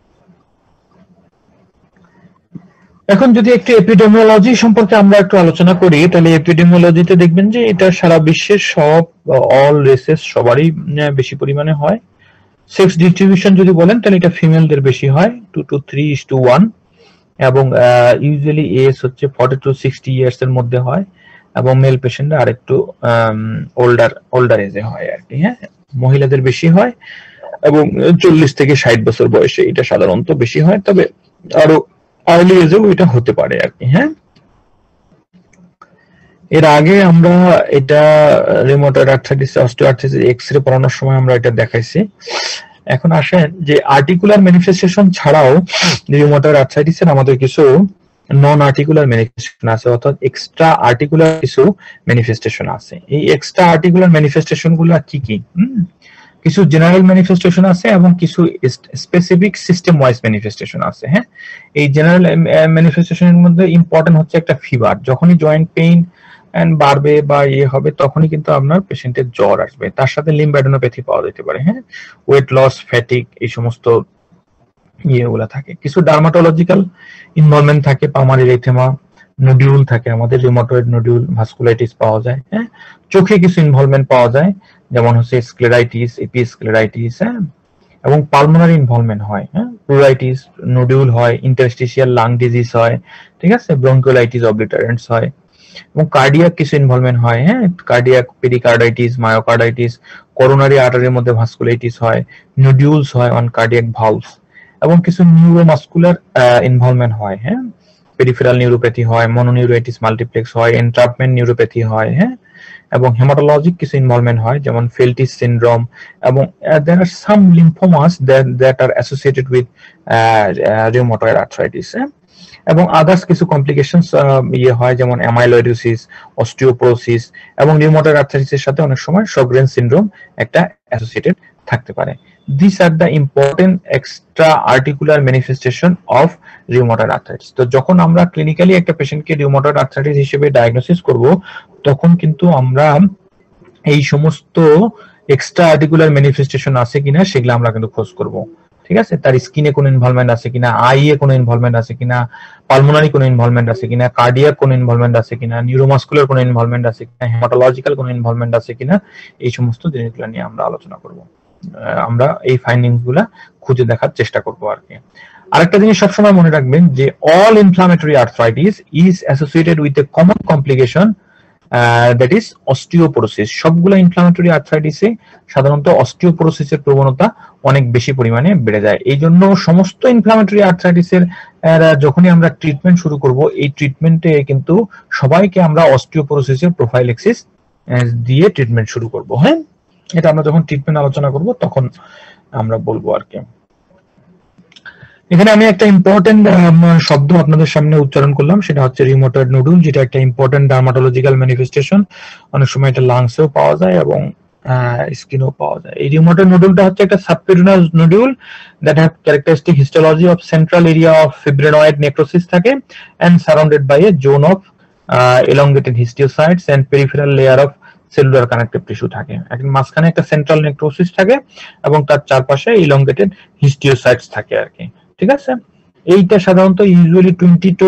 [SPEAKER 1] এখন যদি একটু এপিডেমিওলজি সম্পর্কে আমরা একটু আলোচনা করি, তাহলে এপিডেমিওলজিতে দেখবেন যে এটা সারা বিশ্বের সব অল রেসেস সবারই বেশি পরিমাণে হয়। সেক্স ডিস্ট্রিবিউশন যদি বলেন তাহলে এটা ফিমেলদের বেশি হয় 2 to 3:1, এবং ইউজুয়ালি এজ হচ্ছে 40 to 60 ইয়ার্স এর মধ্যে হয়, এবং মেল পেশেন্টরা আরেকটু ওল্ডার এজে হয় আর কি। হ্যাঁ, মহিলাদের বেশি হয় এবং 40 থেকে 60 বছর বয়সে এটা সাধারণত বেশি হয়, তবে আরো আর্লি এজেও এটা হতে পারে আর কি। হ্যাঁ, এর আগে আমরা এটা রিউমাটয়েড আর্থ্রাইটিস, অস্টিওআর্থ্রাইটিস এক্স-রে পড়ানোর সময় আমরা এটা দেখাইছি। এখন আসেন যে আর্টিকুলার ম্যানিফেস্টেশন ছাড়াও রিউমাটয়েড আর্থ্রাইটিসের আমাদের কিছু নন আর্টিকুলার ম্যানিফেস্টেশন আছে, অর্থাৎ এক্সট্রা আর্টিকুলার কিছু ম্যানিফেস্টেশন আছে। এই এক্সট্রা আর্টিকুলার ম্যানিফেস্টেশন গুলো কি কি? কিছু জেনারেল ম্যানিফেস্টেশন আছে এবং কিছু স্পেসিফিক সিস্টেম ওয়াইজ ম্যানিফেস্টেশন আছে। হ্যাঁ, এই জেনারেল ম্যানিফেস্টেশনের মধ্যে ইম্পর্টেন্ট হচ্ছে একটা ফিভার। যখনই জয়েন্ট পেইন বাড়বে বা হবে তখনই কিন্তু আপনার পেশেন্টের জ্বর আসবে, তার সাথে লিম্ফ্যাডেনোপ্যাথি পাওয়া যেতে পারে। হ্যাঁ, ওয়েট লস, ফ্যাটিক, এই সমস্ত ইয়েগুলা থাকে। কিছু ডার্মাটোলজিক্যাল ইনভলভমেন্ট থাকে, পালমারি এরিথেমা, নোডিউল থাকে, আমাদের রিউমাটয়েড নোডিউল, ভাস্কুলাইটিস পাওয়া যায়। হ্যাঁ, চোখে কিছু ইনভলভমেন্ট পাওয়া যায়, যেমন হচ্ছে স্ক্লেরাইটিস, এপিস্ক্লেরাইটিস। হ্যাঁ, এবং পালমোনারি ইনভলভমেন্ট হয়। হ্যাঁ, প্লুরাইটিস, নোডিউল হয়, ইন্টারস্টিশিয়াল লাং ডিজিজ হয়, ঠিক আছে, ব্রঙ্কিওলাইটিস অবলিটারেন্টস হয়, এবং কার্ডিয়াক কিছু ইনভলভমেন্ট হয়। হ্যাঁ, কার্ডিয়াক পেরিকার্ডাইটিস, মায়োকার্ডাইটিস, করোনারি আর্টারির মধ্যে ভাস্কুলাইটিস হয়, নোডিউলস হয় অন কার্ডিয়াক ভালভস, এবং কিছু নিউরোমাস্কুলার ইনভলভমেন্ট হয়। হ্যাঁ, পেরিফেরাল নিউরোপ্যাথি হয়, মনোনিউরাইটিস মাল্টিপ্লেক্স হয়, এন্ট্রাপমেন্ট নিউরোপ্যাথি হয়। হ্যাঁ, এবং হেমাটোলজিক কিছু ইনভলভমেন্ট হয়, যেমন ফেল্টিস সিনড্রোম, এবং there are some lymphomas that are associated with rheumatoid arthritis. এবং আদার্স কিছু কমপ্লিকেশনস হয়, যেমন অ্যামাইলয়েডোসিস, অস্টিওপোরোসিস, এবং রিউমাটয়েড আর্থ্রাইটিসের সাথে অনেক সময় শগ্রেন সিনড্রোম একটা অ্যাসোসিয়েটেড থাকতে পারে। These are the important extra articular manifestation of rheumatoid arthritis. তো যখন আমরা ক্লিনিক্যালি একটা পেশেন্টকে রিউমাটয়েড আর্থ্রাইটিস হিসেবে ডায়াগনোসিস করব, তখন কিন্তু আমরা এই সমস্ত এক্সট্রা আর্টিকুলার ম্যানিফেস্টেশন আছে কিনা সেগুলো আমরা কিন্তু খোঁজ করব। ঠিক আছে, তার স্কিনে কোনো ইনভলভমেন্ট আছে কিনা, আইয়ে কোনো ইনভলভমেন্ট আছে কিনা, পালমোনারি কোনো ইনভলভমেন্ট আছে কিনা, কার্ডিয়াক কোনো ইনভলভমেন্ট আছে কিনা, নিউরোমাস্কুলার কোনো ইনভলভমেন্ট আছে কিনা, হেমাটোলজিক্যাল কোনো ইনভলভমেন্ট আছে কিনা, এই সমস্ত জিনিসগুলো নিয়ে আমরা আলোচনা করব। আমরা এই ফাইন্ডিংস গুলা খুঁজে দেখার চেষ্টা করব আর কি। আরেকটা জিনিস সবসময় মনে রাখবেন যে all inflammatory arthritis is associated with a common complication, that is osteoporosis. সবগুলো ইনফ্লামেটরি আর্থ্রাইটিসে সাধারণত অস্টিওপোরোসিসের প্রবণতা অনেক বেশি পরিমাণে বেড়ে যায়। এই জন্য সমস্ত ইনফ্লামেটরি আর্থ্রাইটিসের যখনই আমরা ট্রিটমেন্ট শুরু করব, এই ট্রিটমেন্টে কিন্তু সবাইকে আমরা অস্টিওপোরোসিসের প্রোফাইলেক্সিস দিয়ে ট্রিটমেন্ট শুরু করব। হ্যাঁ, এটা আমরা যখন ট্রিটমেন্ট আলোচনা করব তখন আমরা বলবো আর কি। এখানে আমি একটা ইম্পর্টেন্ট শব্দ আপনাদের সামনে উচ্চারণ করলাম, সেটা হচ্ছে রিউমাটয়েড নোডুল, যেটা একটা ইম্পর্টেন্ট ডার্মাটোলজিক্যাল ম্যানিফেস্টেশন। অনেক সময় এটা লাংসেও পাওয়া যায় এবং স্কিনেও পাওয়া যায়। এই রিউমাটয়েড নোডুলটা হচ্ছে একটা সাবপেরিনাস nodule that have characteristic histology of central area of fibrinoid necrosis থাকে and surrounded by a zone of elongated histiocytes and peripheral layer of cellular connective tissue থাকে। এখন মাঝখানে একটা সেন্ট্রাল নেক্রোসিস থাকে এবং তার চারপাশে ইলংগেটেড হিস্টিওসাইটস থাকে আর কি। ঠিক আছে, এইটা সাধারণত ইউজুয়ালি 20 to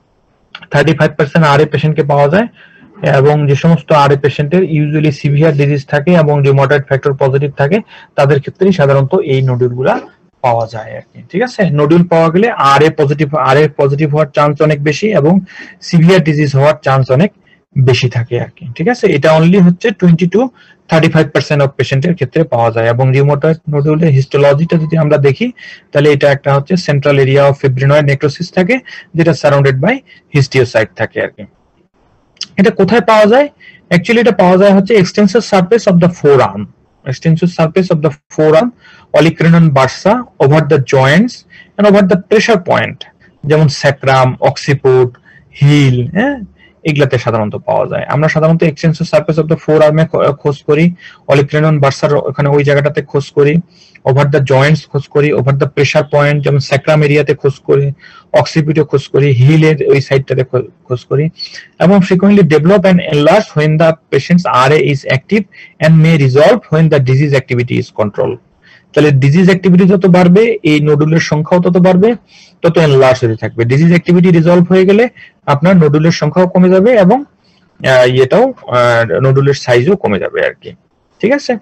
[SPEAKER 1] 35% আরএ পেশেন্টকে পাওয়া যায়, এবং যে সমস্ত আরএ পেশেন্টের ইউজুয়ালি সিভিয়ার ডিজিজ থাকে এবং রিউমাটয়েড ফ্যাক্টর পজিটিভ থাকে, তাদের ক্ষেত্রেই সাধারণত এই নোডুলগুলা পাওয়া যায় আর কি। ঠিক আছে, নোডুল পাওয়া গেলে আরএ পজিটিভ হওয়ার চান্স অনেক বেশি এবং সিভিয়ার ডিজিজ হওয়ার চান্স অনেক বেশি থাকে আর কি। ঠিক আছে, এটা অনলি হচ্ছে 20 to 35% অফ পেশেন্টের ক্ষেত্রে পাওয়া যায়। এবং রিউমাটয়েড নোডুলের হিস্টোলজিটা যদি আমরা দেখি, তাহলে এটা একটা হচ্ছে central area of fibrinoid necrosis থাকে, যেটা সারাউন্ডেড বাই হিস্টিওসাইট থাকে আর কি। এটা কোথায় পাওয়া যায়? অ্যাকচুয়ালি এটা পাওয়া যায় হচ্ছে extensor surface of the forearm. extensive surface of the forearm, olecranon bursa over the joints and over the pressure point, যেমন sacrum, occiput, heel, এগুলাতে সাধারণত পাওয়া যায়। আমরা সাধারণত এক্সটেন্সিভ সারফেস অফ দ্য ফোর আর্মে খোঁজ করি, অলিক্রেনন বার্সার ওখানে ওই জায়গাটাতে খোঁজ করি, ওভার দ্য জয়েন্টস খোঁজ করি, ওভার দ্য প্রেসার পয়েন্ট যেমন স্যাক্রাম এরিয়াতে খোঁজ করি, অক্সিপিটে খোঁজ করি, হিলের ওই সাইডটাতে খোঁজ করি, এবং frequently develop and enlarge when the patients RA is active and may resolve when the disease activity is control. তাহলে ডিজিজ অ্যাক্টিভিটি যত বাড়বে এই নোডুলের সংখ্যাও তত বাড়বে, তত এনলার্জ হতে থাকবে। ডিজিজ অ্যাক্টিভিটি রিজলভ হয়ে গেলে আপনার নোডুলের সংখ্যাও কমে যাবে এবং এটাও নোডুলের সাইজও কমে যাবে আর কি। ঠিক আছে,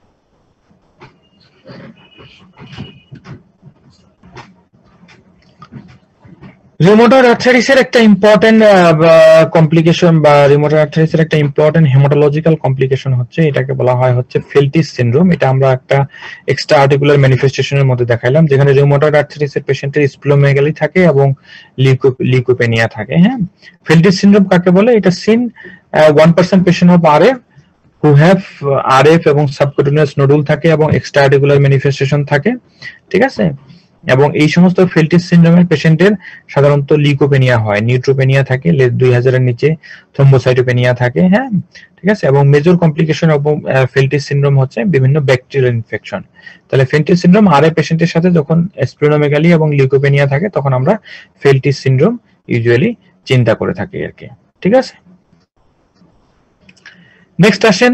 [SPEAKER 1] রিউমাটয়েড আর্থ্রাইটিসের একটা ইম্পর্টেন্ট কমপ্লিকেশন বা রিউমাটয়েড আর্থ্রাইটিসের একটা ইম্পর্টেন্ট হেমাটোলজিক্যাল কমপ্লিকেশন হচ্ছে, এটাকে বলা হয় হচ্ছে ফেল্টিস সিনড্রোম। এটা আমরা একটা এক্সট্রা আর্টিকুলার ম্যানিফেস্টেশনের মধ্যে দেখাইলাম, যেখানে রিউমাটয়েড আর্থ্রাইটিসের পেশেন্টের স্প্লোমেগালি থাকে এবং লিউকোপেনিয়া থাকে। হ্যাঁ, ফেল্টিস সিনড্রোম কাকে বলে? এটা seen 1% patient of RF who have RF এবং সাবকুটেনিয়াস নোডুল থাকে এবং এক্সট্রা আর্টিকুলার ম্যানিফেস্টেশন থাকে। ঠিক আছে, এবং এই সমস্ত ফেল্টিস সিনড্রোমের পেশেন্টের সাধারণত লিউকোপেনিয়া হয়, নিউট্রোপেনিয়া থাকে, 2000 এর নিচে থ্রম্বোসাইটোপেনিয়া থাকে। হ্যাঁ, ঠিক আছে, এবং major complication of Felty's syndrome হচ্ছে বিভিন্ন ব্যাকটেরিয়াল ইনফেকশন। তাহলে ফেল্টিস সিনড্রোম আরএ পেশেন্টের সাথে যখন স্প্লেনোমেগালি এবং লিউকোপেনিয়া থাকে তখন আমরা ফেল্টিস সিনড্রোম ইউজুয়ালি চিন্তা করে থাকি আর কি। ঠিক আছে, নেক্সট আসেন,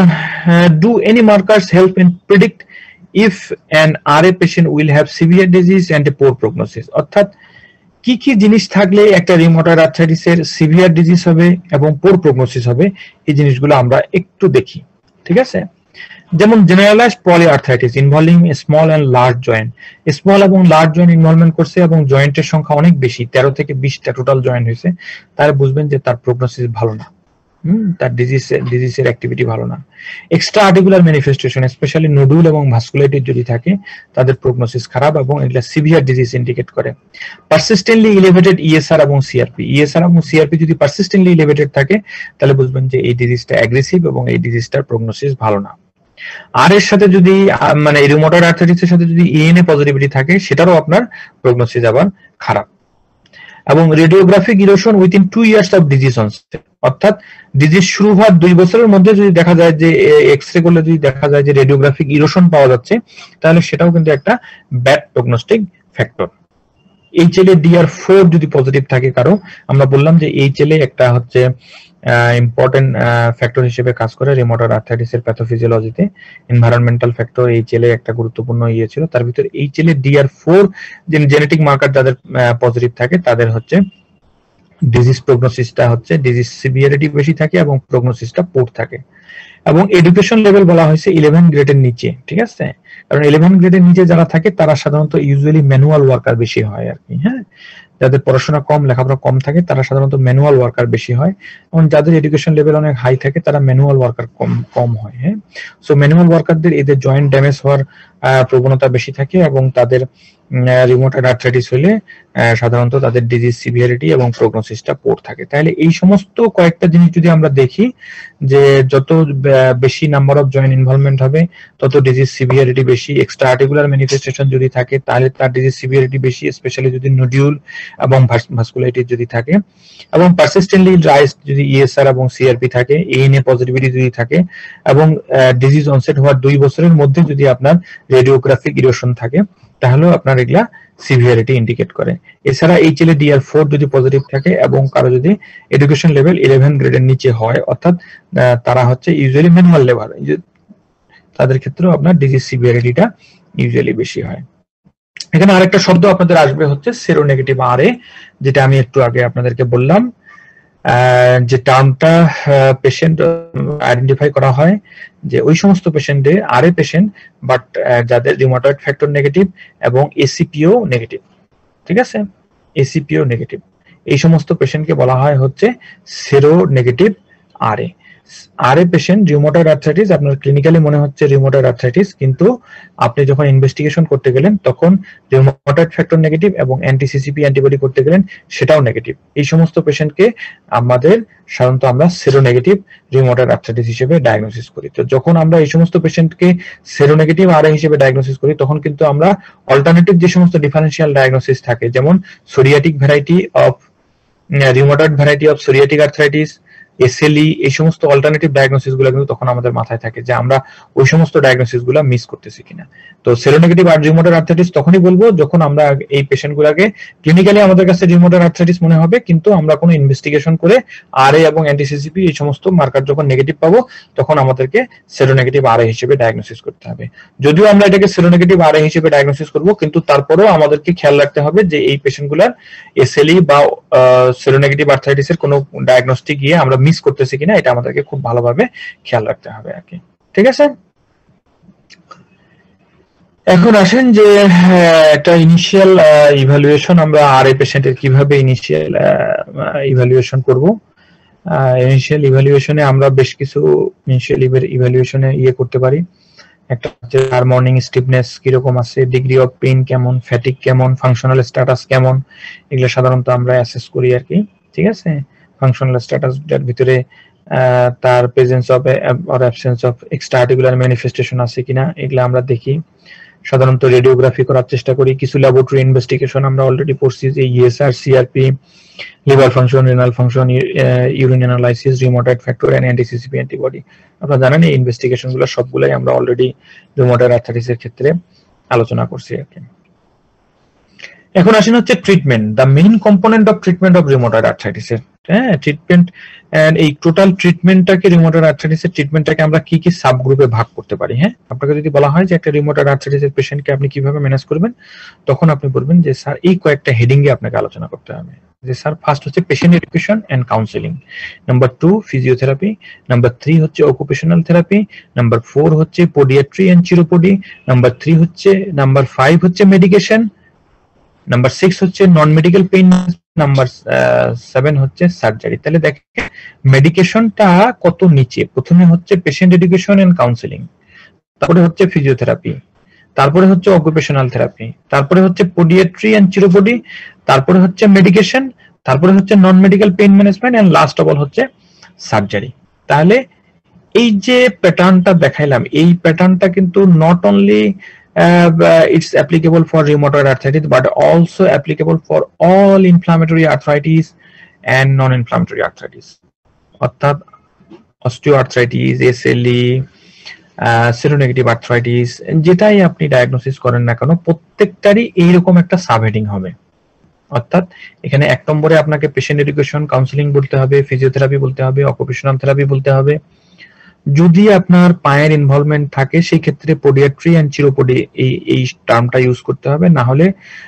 [SPEAKER 1] do any markers help in predict if an RA patient will have severe disease and a poor prognosis? অর্থাৎ কি কি জিনিস থাকলে একটা রিউমাটয়েড আর্থ্রাইটিসের সিভিয়ার ডিজিজ হবে এবং পোর প্রগনোসিস হবে, এই জিনিসগুলো আমরা একটু দেখি। ঠিক আছে, যেমন generalised polyarthritis involving small and large joint, small এবং লার্জ জয়েন্ট ইনভলভমেন্ট করছে এবং জয়েন্টের সংখ্যা অনেক বেশি, 13 থেকে 20টা টোটাল জয়েন্ট হয়েছে, তাহলে বুঝবেন যে তার প্রগনোসিস ভালো না, তার ডিজিজের অ্যাক্টিভিটি ভালো না। Extra articular manifestation specially nodule এবং ভাস্কুলাইটিস যদি থাকে তাদের প্রগনোসিস খারাপ এবং এগুলা সিভিয়ার ডিজিজ ইন্ডিকেট করে। পারসিস্টেন্টলি ইলেভেটেড ইএসআর এবং সিআরপি, ইএসআর এবং সিআরপি যদি পারসিস্টেন্টলি ইলেভেটেড থাকে তাহলে বুঝবেন যে এই ডিজিজটা অ্যাগ্রেসিভ এবং এই ডিজিজটার প্রগনোসিস ভালো না। আর এর সাথে যদি মানে রিউমাটয়েড আর্থ্রাইটিসের সাথে যদি ইএনএ পজিটিভিটি থাকে সেটারও আপনার প্রগনোসিস আবার খারাপ। এবং radiographic erosion within 2 years of disease onset, অর্থাৎ ডিজিজ শুরু হওয়ার 2 বছরের মধ্যে যদি দেখা যায় যে এক্সরে করলে যদি দেখা যায় যে রেডিওগ্রাফিক ইরোশন পাওয়া যাচ্ছে তাহলে সেটাও কিন্তু একটা bad prognostic factor. HLA DR4 যদি পজিটিভ থাকে কারো, আমরা বললাম যে এইচএলএ একটা হচ্ছে ইম্পর্টেন্ট ফ্যাক্টর হিসেবে কাজ করে রিউমাটয়েড আর্থ্রাইটিসের প্যাথোফিজিওলজিতে। এনভায়রনমেন্টাল ফ্যাক্টর এইচএলএ একটা গুরুত্বপূর্ণ ইয়ে ছিল, তার ভিতরে এইচএলএ DR4 জেনেটিক মার্কার যাদের পজিটিভ থাকে তাদের হচ্ছে ডিজিজ প্রগনোসিসটা হচ্ছে ডিজিজ সিভিয়ারিটি বেশি থাকে এবং প্রগনোসিসটা পোর থাকে। এবং এডুকেশন লেভেল বলা হয়েছে 11 গ্রেডের নিচে। ঠিক আছে, কারণ 11 গ্রেডের নিচে যারা থাকে তারা সাধারণত ইউজুয়ালি ম্যানুয়াল ওয়ার্কার বেশি হয় আর কি। হ্যাঁ, যাদের পড়াশোনা কম, লেখাপড়া কম থাকে তারা সাধারণত ম্যানুয়াল ওয়ার্কার বেশি হয়, এবং যাদের এডুকেশন লেভেল অনেক হাই থাকে তারা ম্যানুয়াল ওয়ার্কার কম হয়। হ্যাঁ, সো ম্যানুয়াল ওয়ার্কারদের এদের জয়েন্ট ড্যামেজ হওয়ার প্রবণতা বেশি থাকে এবং তাদের রিউমাটয়েড আর্থ্রাইটিস হলে সাধারণত তাদের ডিজিজ সিভিয়ারিটি এবং প্রগনোসিসটা পোর থাকে। তাহলে এই সমস্ত কয়েকটা জিনিস যদি আমরা দেখি যে যত বেশি নাম্বার অফ জয়েন্ট ইনভলভমেন্ট হবে তত ডিজিজ সিভিয়ারিটি বেশি, এক্সট্রা আর্টিকুলার ম্যানিফেস্টেশন যদি থাকে তাহলে তার ডিজিজ সিভিয়ারিটি বেশি, স্পেশালি যদি নোডিউল এবং ভাস্কুলাইটিস যদি থাকে, এবং পারসিস্টেন্টলি রাইজ যদি ইএসআর এবং সিআরপি থাকে, এএনএ পজিটিভিটি যদি থাকে, এবং ডিজিজ অনসেট হওয়ার 2 বছরের মধ্যে যদি আপনার রেডিওগ্রাফিক ইরোশন থাকে তাহলেও আপনার এগুলা সিভিয়ারিটি ইন্ডিকেট করে। এছাড়া এইচএলএ DR4 যদি পজিটিভ থাকে এবং কারো যদি এডুকেশন লেভেল 11 গ্রেডের নিচে হয়, অর্থাৎ তারা হচ্ছে ইউজুয়ালি ম্যানুয়াল লেবার, তাদের ক্ষেত্রেও আপনার ডিজিজ সিভিয়ারিটিটা ইউজুয়ালি বেশি হয়। এখানে আরেকটা শব্দ আপনাদের আসবে হচ্ছে সেরোনেগেটিভ আরএ, যেটা আমি একটু আগে আপনাদেরকে বললাম যে টার্মটা পেশেন্ট আইডেন্টিফাই করা হয় যে ওই সমস্ত পেশেন্টে আরএ পেশেন্ট বাট যাদের রিউমাটয়েড ফ্যাক্টর নেগেটিভ এবং এসিপিও নেগেটিভ। ঠিক আছে, এসিপিও নেগেটিভ এই সমস্ত পেশেন্টকে বলা হয় হচ্ছে seronegative RA. RA patient rheumatoid arthritis, আপনার ক্লিনিক্যালি মনে হচ্ছে রিউমাটয়েড আর্থ্রাইটিস, কিন্তু আপনি যখন ইনভেস্টিগেশন করতে গেলেন তখন রিউমাটয়েড ফ্যাক্টর নেগেটিভ এবং অ্যান্টি-সিসিপি অ্যান্টিবডি করতে গেলেন সেটাও নেগেটিভ। এই সমস্ত পেশেন্টকে আমাদের সাধারণত আমরা সেরোনেগেটিভ রিউমাটয়েড আর্থ্রাইটিস হিসেবে ডায়াগনোসিস করি। তো যখন আমরা এই সমস্ত পেশেন্টকে সেরোনেগেটিভ আরএ হিসেবে ডায়াগনোসিস করি তখন কিন্তু আমরা অল্টারনেটিভ যে সমস্ত ডিফারেনশিয়াল ডায়াগনোসিস থাকে, যেমন psoriatic variety of rheumatoid variety of psoriatic arthritis, SLE, এই সমস্ত অল্টারনেটিভ ডায়াগনোসিস গুলো কিন্তু তখন আমাদের মাথায় থাকে যে আমরা ওই সমস্ত ডায়াগনোসিস গুলো মিস করতেছি কিনা। তো সেরোনেগেটিভ আর রিউমাটয়েড আর্থ্রাইটিস তখনই বলবো যখন আমরা এই পেশেন্ট গুলাকে ক্লিনিক্যালি আমাদের কাছে রিউমাটয়েড আর্থ্রাইটিস মনে হবে, কিন্তু আমরা কোনো ইনভেস্টিগেশন করে আরএ এবং অ্যান্টিসিসিপি এই সমস্ত মার্কার যখন নেগেটিভ পাবো তখন আমাদেরকে সেরোনেগেটিভ আরএ হিসেবে ডায়াগনোসিস করতে হবে। যদিও আমরা এটাকে সেরোনেগেটিভ আরএ হিসেবে ডায়াগনোসিস করব, কিন্তু তারপরেও আমাদেরকে খেয়াল রাখতে হবে যে এই পেশেন্টগুলোর এসএলই বা সেরোনেগেটিভ আর্থ্রাইটিসের কোনো ডায়াগনস্টিক গিয়ে আমরা মিস করতেছি কিনা এটা আমাদেরকে খুব ভালোভাবে খেয়াল রাখতে হবে আর কি। ঠিক আছে, এখন আসেন যে একটা ইনিশিয়াল ইভালুয়েশন আমরা আরএ পেশেন্টের কিভাবে ইনিশিয়াল ইভালুয়েশন করব। ইনিশিয়াল ইভালুয়েশনে আমরা বেশ কিছু ইনিশিয়াল ইভালুয়েশনে করতে পারি। একটা হচ্ছে আর মর্নিং স্টিফনেস কিরকম আছে, ডিগ্রি অফ পেইন কেমন, ফ্যাটিক কেমন, ফাংশনাল স্ট্যাটাস কেমন, এগুলো সাধারণত আমরা অ্যাসেস করি আর কি। ঠিক আছে, ফাংশনাল স্ট্যাটাসটার ভিতরে তার presence of or absence of extra articular manifestation আছে কিনা এগুলো আমরা দেখি। সাধারণত রেডিওগ্রাফি করার চেষ্টা করি। কিছু ল্যাবরেটরি ইনভেস্টিগেশন আমরা অলরেডি পড়ছি যে ESR, CRP, liver function, renal function, urine analysis, rheumatoid factor and anti-CCP antibody. আপনারা জানেন এই ইনভেস্টিগেশনগুলো সবগুলাই আমরা অলরেডি রিউমাটয়েড আর্থ্রাইটিসের ক্ষেত্রে আলোচনা করছি আর কি। এখন আসেন হচ্ছে treatment, the main component of treatment of rheumatoid আর্থ্রাইটিসের। হ্যাঁ, ট্রিটমেন্ট এন্ড এই টোটাল ট্রিটমেন্টটাকে রিউমাটয়েড আর্থ্রাইটিসের ট্রিটমেন্টটাকে আমরা কি কি সাব গ্রুপে ভাগ করতে পারি। হ্যাঁ, আপনাকে যদি বলা হয় যে একটা রিউমাটয়েড আর্থ্রাইটিসের পেশেন্টকে আপনি কিভাবে ম্যানেজ করবেন, তখন আপনি বলবেন যে স্যার এই কয়েকটা হেডিং এ আপনাকে আলোচনা করতে হবে। যে স্যার ফার্স্ট হচ্ছে patient education and counselling, number 2 physiotherapy, number 3 হচ্ছে অকুপেশনাল থেরাপি, নাম্বার 4 হচ্ছে পোডিয়াট্রি এন্ড চিরোপডি, নাম্বার 3 হচ্ছে নাম্বার 5 হচ্ছে মেডিকেশন, নাম্বার 6 হচ্ছে নন মেডিকেল পেইন, নাম্বার 7 হচ্ছে সার্জারি। তাহলে দেখেন মেডিকেশনটা কত নিচে। প্রথমে হচ্ছে পেশেন্ট এডুকেশন এন্ড কাউন্সেলিং, তারপরে হচ্ছে ফিজিওথেরাপি, তারপরে হচ্ছে অকুপেশনাল থেরাপি, তারপরে হচ্ছে পোডিয়াট্রি এন্ড চিরোপডি, তারপরে হচ্ছে মেডিকেশন, তারপরে হচ্ছে non medical pain management and last of all হচ্ছে সার্জারি। তাহলে এই যে প্যাটার্নটা দেখাইলাম, এই প্যাটার্নটা কিন্তু not only it's applicable for rheumatoid arthritis but also applicable for all inflammatory arthritis and non-inflammatory arthritis, অর্থাৎ অস্টিওআর্থ্রাইটিস, এসএলই, সেরোনেগেটিভ আর্থ্রাইটিস, যেটাই আপনি ডায়াগনোসিস করেন না কেন প্রত্যেকটারই এইরকম একটা সাবহেডিং হবে। অর্থাৎ এখানে 1 নম্বরে আপনাকে পেশেন্ট এডুকেশন কাউন্সেলিং বলতে হবে, ফিজিওথেরাপি বলতে হবে, অকুপেশনাল থেরাপি বলতে হবে। যদি আপনার পায়ের ইনভলভমেন্ট থাকে সেই ক্ষেত্রে পোডিয়াট্রি এন্ড চিরোপডি এই টার্মটা ইউজ করতে হবে। না হলে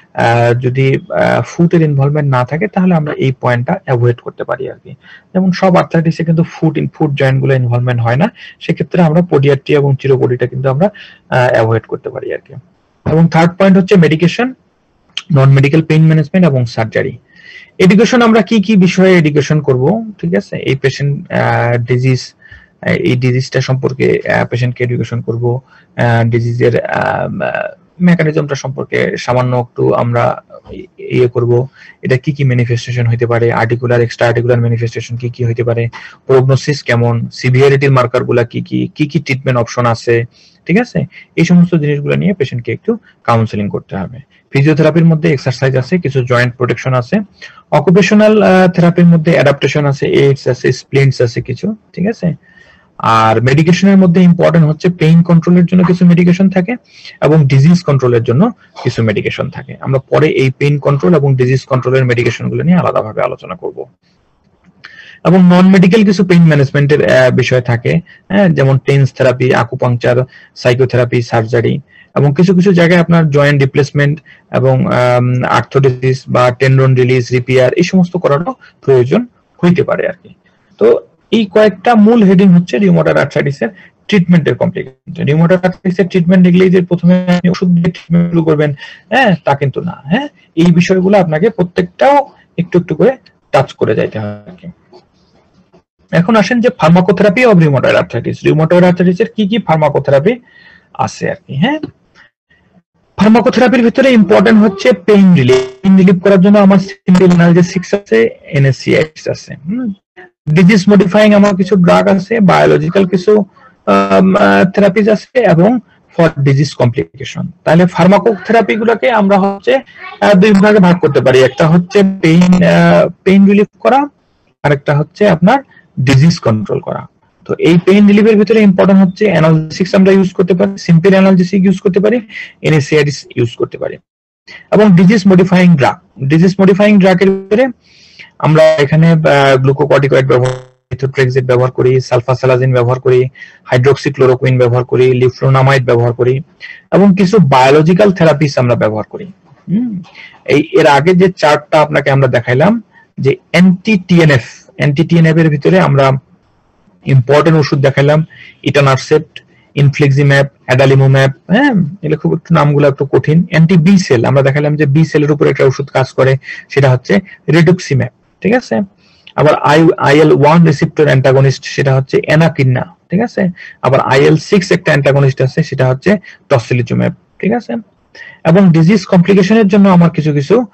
[SPEAKER 1] যদি ফুটের ইনভলভমেন্ট না থাকে তাহলে আমরা এই পয়েন্টটা অ্যাভয়েড করতে পারি আর কি। যেমন সব আর্থ্রাইটিসে কিন্তু ফুট জয়েন্ট গুলো ইনভলভমেন্ট হয় না, সেক্ষেত্রে আমরা পোডিয়াট্রি এবং চিরোপডিটা কিন্তু আমরা অ্যাভয়েড করতে পারি আর কি। এবং থার্ড পয়েন্ট হচ্ছে medication, non medical pain management এবং সার্জারি। এডুকেশন আমরা কি কি বিষয়ে এডুকেশন করব, ঠিক আছে, এই পেশেন্ট ডিজিজ, এই ডিজিজটা সম্পর্কে পেশেন্টকে এডুকেশন করব, ডিজিজের মেকানিজমটা সম্পর্কে সামান্য একটু আমরা করব, এটা কি কি ম্যানিফেস্টেশন হতে পারে, আর্টিকুলার এক্সট্রা আর্টিকুলার ম্যানিফেস্টেশন কি কি হতে পারে, প্রগনোসিস কেমন, সিভিয়ারিটির মার্কারগুলা কি কি, কি কি ট্রিটমেন্ট অপশন আছে, ঠিক আছে, এই সমস্ত জিনিসগুলো নিয়ে পেশেন্টকে একটু কাউন্সেলিং করতে হবে। ফিজিওথেরাপির মধ্যে এক্সারসাইজ আছে, কিছু জয়েন্ট প্রোটেকশন আছে, অকুপেশনাল থেরাপির মধ্যে অ্যাডাপ্টেশন আছে, এইডস আছে, স্প্লিন্টস আছে কিছু, ঠিক আছে। আর মেডিকেশনের মধ্যে ইম্পর্টেন্ট হচ্ছে পেইন কন্ট্রোলের জন্য কিছু মেডিকেশন থাকে এবং ডিজিজ কন্ট্রোলের জন্য কিছু মেডিকেশন থাকে। আমরা পরে এই পেইন কন্ট্রোল এবং ডিজিজ কন্ট্রোলের মেডিকেশনগুলো নিয়ে আলাদাভাবে আলোচনা করব। এবং নন মেডিকেল কিছু পেইন ম্যানেজমেন্টের বিষয় থাকে, যেমন TENS therapy, acupuncture, psychotherapy, surgery, এবং কিছু কিছু জায়গায় আপনার জয়েন্ট রিপ্লেসমেন্ট এবং আর্থোডেসিস বা টেন্ডন রিলিজ, রিপেয়ার, এই সমস্ত করারও প্রয়োজন হইতে পারে আর কি। তো এই কয়েকটা মূল হেডিং হচ্ছে রিউমাটয়েড আর্থ্রাইটিসের ট্রিটমেন্টের কমপ্লিকেশন। রিউমাটয়েড আর্থ্রাইটিসের ট্রিটমেন্ট দেখলেই যে প্রথমে আপনি ওষুধ দিয়ে ট্রিটমেন্ট শুরু করবেন, তা কিন্তু না। এই বিষয়গুলো আপনাকে প্রত্যেকটাও একটু একটু করে টাচ করে যাইতে হবে। এখন আসেন যে pharmacotherapy of rheumatoid arthritis, rheumatoid আর্থ্রাইটিসের কি ফার্মাকোথেরাপি আছে আর কি। হ্যাঁ, ফার্মাকোথেরাপির ভিতরে ইম্পর্টেন্ট হচ্ছে পেইন রিলিফ। পেইন রিলিফ করার জন্য আমার সিম্পল অ্যানালজেসিক্স আছে, এনএসিএক্স আছে। ডিজিজ মডিফাইং আমার কিছু ড্রাগ আছে, বায়োলজিক্যাল কিছু থেরাপিজ আছে, এবং ফর ডিজিজ কমপ্লিকেশন। তাহলে ফার্মাকোথেরাপি গুলোকে আমরা হচ্ছে দুই ভাগে ভাগ করতে পারি। একটা হচ্ছে পেইন রিলিফ করা, আর একটা হচ্ছে আপনার ডিজিজ কন্ট্রোল করা। তো এই পেইন রিলিফের ভিতরে ইম্পর্টেন্ট হচ্ছে অ্যানালজেসিক্স আমরা ইউজ করতে পারি, সিম্পল অ্যানালজেসিক ইউজ করতে পারি, এনএসিআইডিস ইউজ করতে পারি, এবং disease modifying drug. Disease modifying ড্রাগের ভিতরে আমরা এখানে গ্লুকোকর্টিকয়েড ব্যবহার, মেথোট্রেক্সেট ব্যবহার করি, সালফাসালাজিন ব্যবহার করি, হাইড্রোক্সিক্লোরোকুইন ব্যবহার করি, লিফ্লোনামাইড ব্যবহার করি, এবং কিছু বায়োলজিক্যাল থেরাপিস আমরা ব্যবহার করি। এর আগে যে চার্টটা আপনাকে আমরা দেখাইলাম, যে অ্যান্টি-টিএনএফ এর ভিতরে আমরা ইম্পর্টেন্ট ওষুধ দেখাইলাম, ইটানারসেপ্ট, ইনফ্লিক্সিম্যাব, অ্যাডালিমোম্যাব। হ্যাঁ, এগুলো খুব একটু নামগুলো একটু কঠিন। অ্যান্টি বি সেল আমরা দেখালাম যে বি সেলের উপর একটা ওষুধ কাজ করে, সেটা হচ্ছে রিডুক্সিম্যাব। ঠিক আছে। আবার IL-1 রিসেপ্টর অ্যান্টাগনিস্ট, সেটা হচ্ছে এনাকিন্না। ঠিক আছে। আবার IL-6 একটা অ্যান্টাগনিস্ট আছে, সেটা হচ্ছে টসিলিজুম্যাব। ঠিক আছে। এবং ডিজিজ কমপ্লিকেশনের জন্য আমার কিছু